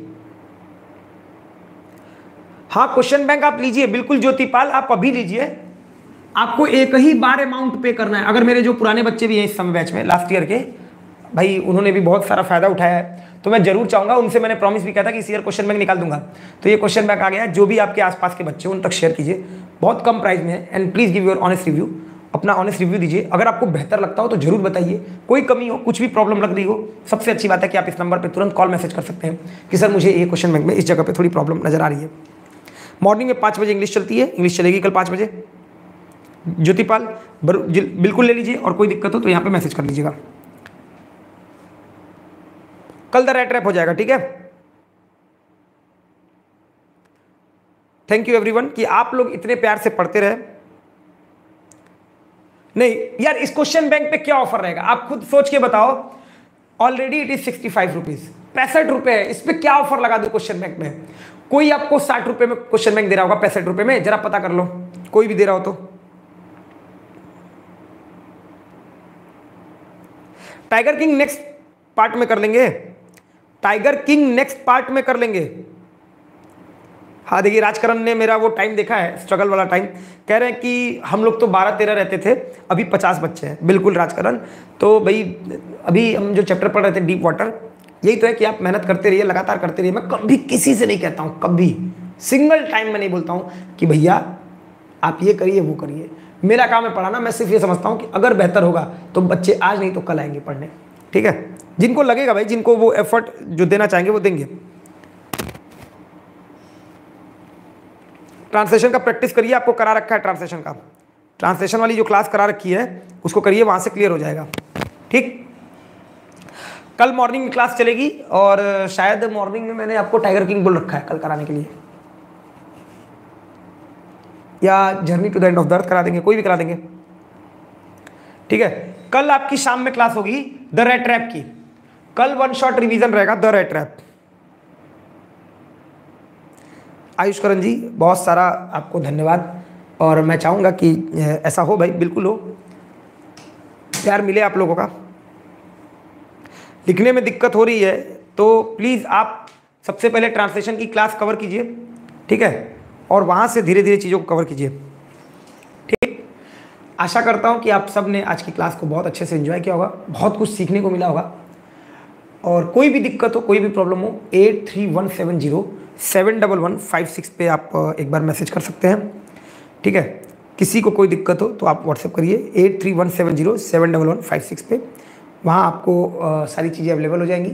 हाँ, क्वेश्चन बैंक आप लीजिए बिल्कुल ज्योतिपाल, आप अभी लीजिए। आपको एक ही बार अमाउंट पे करना है। अगर मेरे जो पुराने बच्चे भी हैं इस समय बैच में लास्ट ईयर के, भाई उन्होंने भी बहुत सारा फायदा उठाया है, तो मैं जरूर चाहूंगा, उनसे मैंने प्रॉमिस भी किया था कि इस ईयर क्वेश्चन बैंक निकाल दूंगा। तो ये क्वेश्चन बैंक आ गया है, जो भी आपके आसपास के बच्चे उन तक शेयर कीजिए, बहुत कम प्राइस में है। And please give your honest review, अपना ऑनेस्ट रिव्यू दीजिए। अगर आपको बेहतर लगता हो तो जरूर बताइए, कोई कमी हो, कुछ भी प्रॉब्लम लग रही हो, सबसे अच्छी बात है कि आप इस नंबर पर तुरंत कॉल मैसेज कर सकते हैं कि सर मुझे ये क्वेश्चन बैंक में इस जगह पर थोड़ी प्रॉब्लम नजर आ रही है। मॉर्निंग में पाँच बजे इंग्लिश चलती है, इंग्लिश चलेगी कल पाँच बजे। ज्योतिपाल बिल्कुल ले लीजिए, और कोई दिक्कत हो तो यहाँ पे मैसेज कर लीजिएगा। कल द रेट रैप हो जाएगा, ठीक है। थैंक यू एवरीवन कि आप लोग इतने प्यार से पढ़ते रहे। नहीं यार, इस क्वेश्चन बैंक पे क्या ऑफर रहेगा आप खुद सोच के बताओ। Already it is sixty five rupees, पैंसठ रुपए है, इस पे क्या ऑफर लगा दो क्वेश्चन बैंक में। कोई आपको साठ रुपए में क्वेश्चन बैंक दे रहा होगा, पैंसठ रुपए में, जरा पता कर लो, कोई भी दे रहा हो तो। टाइगर किंग नेक्स्ट पार्ट में कर लेंगे, टाइगर किंग नेक्स्ट पार्ट में कर लेंगे। हाँ देखिए, राजकरण ने मेरा वो टाइम देखा है, स्ट्रगल वाला टाइम, कह रहे हैं कि हम लोग तो बारह तेरह रहते थे, अभी पचास बच्चे हैं। बिल्कुल राजकरण, तो भाई अभी हम जो चैप्टर पढ़ रहे थे डीप वाटर, यही तो है कि आप मेहनत करते रहिए, लगातार करते रहिए। मैं कभी किसी से नहीं कहता हूँ, कभी सिंगल टाइम में नहीं बोलता हूँ कि भैया आप ये करिए वो करिए। मेरा काम है पढ़ाना। मैं सिर्फ ये समझता हूँ कि अगर बेहतर होगा तो बच्चे आज नहीं तो कल आएंगे पढ़ने, ठीक है। जिनको लगेगा भाई, जिनको वो एफर्ट जो देना चाहेंगे वो देंगे। ट्रांसलेशन का प्रैक्टिस करिए, आपको करा रखा है ट्रांसलेशन का, ट्रांसलेशन वाली जो क्लास करा रखी है उसको करिए, वहां से क्लियर हो जाएगा, ठीक। कल मॉर्निंग में क्लास चलेगी, और शायद मॉर्निंग में मैंने आपको टाइगर किंग बोल रखा है कल कराने के लिए, या journey to the end of the earth करा देंगे, कोई भी करा देंगे, ठीक है। कल आपकी शाम में क्लास होगी द रेट रैप की। कल वन शॉट रिवीजन रहेगा the rat trap. Ayush Karan ji बहुत सारा आपको धन्यवाद, और मैं चाहूंगा कि ऐसा हो भाई, बिल्कुल हो, प्यार मिले आप लोगों का। लिखने में दिक्कत हो रही है तो प्लीज़ आप सबसे पहले ट्रांसलेशन की क्लास कवर कीजिए, ठीक है, और वहाँ से धीरे धीरे चीज़ों को कवर कीजिए, ठीक। आशा करता हूँ कि आप सब ने आज की क्लास को बहुत अच्छे से एंजॉय किया होगा, बहुत कुछ सीखने को मिला होगा। और कोई भी दिक्कत हो, कोई भी प्रॉब्लम हो, at three one seven zero seven double one five six पे आप एक बार मैसेज कर सकते हैं, ठीक है। किसी को कोई दिक्कत हो तो आप व्हाट्सएप करिए at three one seven zero seven double one five six पे, वहाँ आपको आ, सारी चीज़ें अवेलेबल हो जाएंगी।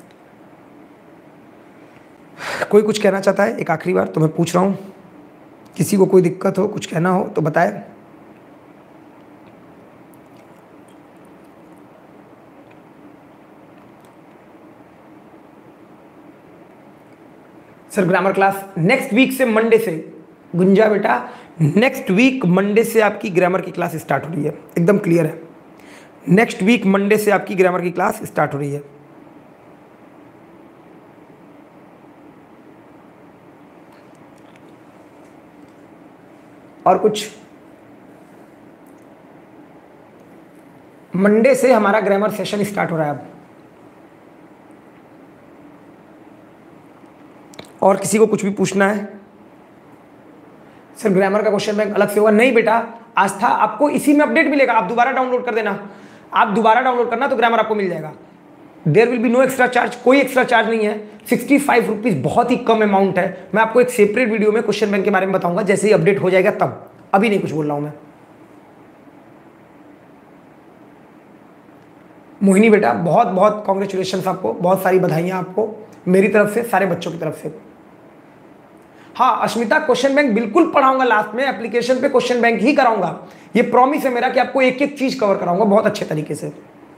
कोई कुछ कहना चाहता है एक आखिरी बार तो मैं पूछ रहा हूँ, किसी को कोई दिक्कत हो, कुछ कहना हो तो बताएं। Sir grammar class next week से, मंडे से, गुंजा बेटा नेक्स्ट वीक मंडे से आपकी ग्रामर की क्लास स्टार्ट हो रही है, एकदम क्लियर है। नेक्स्ट वीक मंडे से आपकी ग्रामर की क्लास स्टार्ट हो रही है। और कुछ, मंडे से हमारा ग्रामर सेशन स्टार्ट हो रहा है अब। और किसी को कुछ भी पूछना है? सर ग्रामर का क्वेश्चन बैंक अलग से होगा? नहीं बेटा, आस्था आपको इसी में अपडेट मिलेगा, आप दोबारा डाउनलोड कर देना, आप दोबारा डाउनलोड करना तो ग्रामर आपको मिल जाएगा। There will be no extra charge, कोई एक्स्ट्रा चार्ज नहीं है। सिक्सटी फाइव रुपीज बहुत ही कम अमाउंट है। मैं आपको एक सेपरेट वीडियो में क्वेश्चन बैंक के बारे में बताऊंगा जैसे ही अपडेट हो जाएगा तब, अभी नहीं कुछ बोल रहा हूं मैं। मोहिनी बेटा बहुत बहुत कॉन्ग्रेचुलेशन आपको, बहुत सारी बधाइयां आपको मेरी तरफ से, सारे बच्चों की तरफ से। हाँ अश्मिता, क्वेश्चन बैंक बिल्कुल पढ़ाऊंगा, लास्ट में एप्लीकेशन पे क्वेश्चन बैंक ही कराऊंगा, ये प्रॉमिस है मेरा कि आपको एक एक चीज कवर कराऊंगा बहुत अच्छे तरीके से।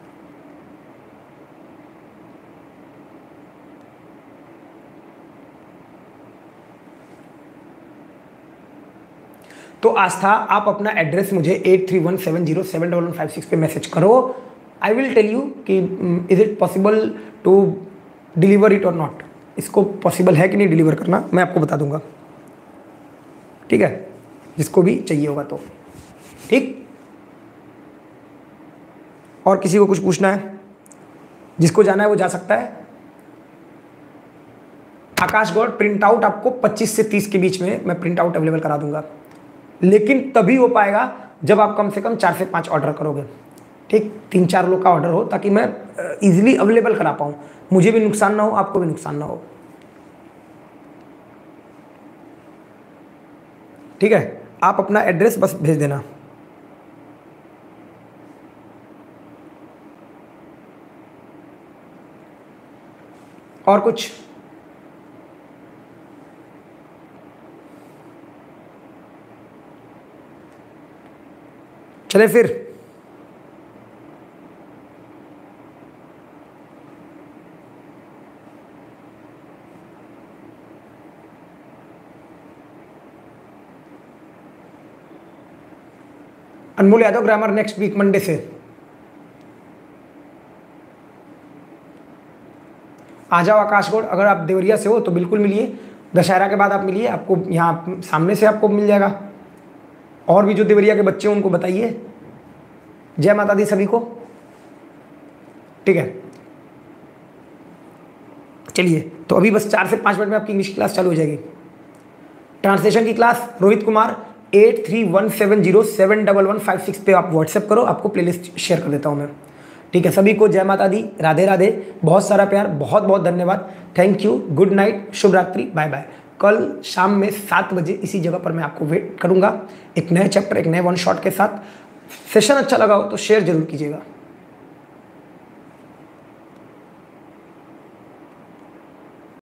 तो आस्था आप अपना एड्रेस मुझे at three one seven zero seven double one five six पे मैसेज करो। आई विल टेल यू कि is it possible to deliver it और नॉट, इसको पॉसिबल है कि नहीं डिलीवर करना, मैं आपको बता दूंगा, ठीक है, जिसको भी चाहिए होगा तो, ठीक। और किसी को कुछ पूछना है? जिसको जाना है वो जा सकता है। आकाश गौड़ प्रिंट आउट आपको पच्चीस से तीस के बीच में मैं प्रिंट आउट अवेलेबल करा दूंगा, लेकिन तभी हो पाएगा जब आप कम से कम चार से पाँच ऑर्डर करोगे। ठीक, तीन चार लोग का ऑर्डर हो ताकि मैं इजीली अवेलेबल करा पाऊँ, मुझे भी नुकसान ना हो, आपको भी नुकसान ना हो। ठीक है, आप अपना एड्रेस बस भेज देना। और कुछ? चले फिर। Anmol Yadav grammar next week Monday से। आ जाओ आकाश गौड़, अगर आप देवरिया से हो तो बिल्कुल मिलिए, दशहरा के बाद आप मिलिए, आपको यहाँ सामने से आपको मिल जाएगा। और भी जो देवरिया के बच्चे हैं उनको बताइए। जय माता दी सभी को। ठीक है, चलिए, तो अभी बस चार से पाँच मिनट में आपकी इंग्लिश क्लास चालू हो जाएगी। ट्रांसलेशन की class Rohit Kumar at three one seven zero seven double one five six पे आप व्हाट्सएप करो, आपको प्लेलिस्ट शेयर कर देता हूँ मैं। ठीक है, सभी को जय माता दी, राधे राधे, बहुत सारा प्यार, बहुत बहुत धन्यवाद, थैंक यू, गुड नाइट, शुभ रात्रि, बाय बाय। कल शाम में सात बजे इसी जगह पर मैं आपको वेट करूंगा एक नए चैप्टर, एक नए वन शॉट के साथ। सेशन अच्छा लगा हो तो शेयर जरूर कीजिएगा।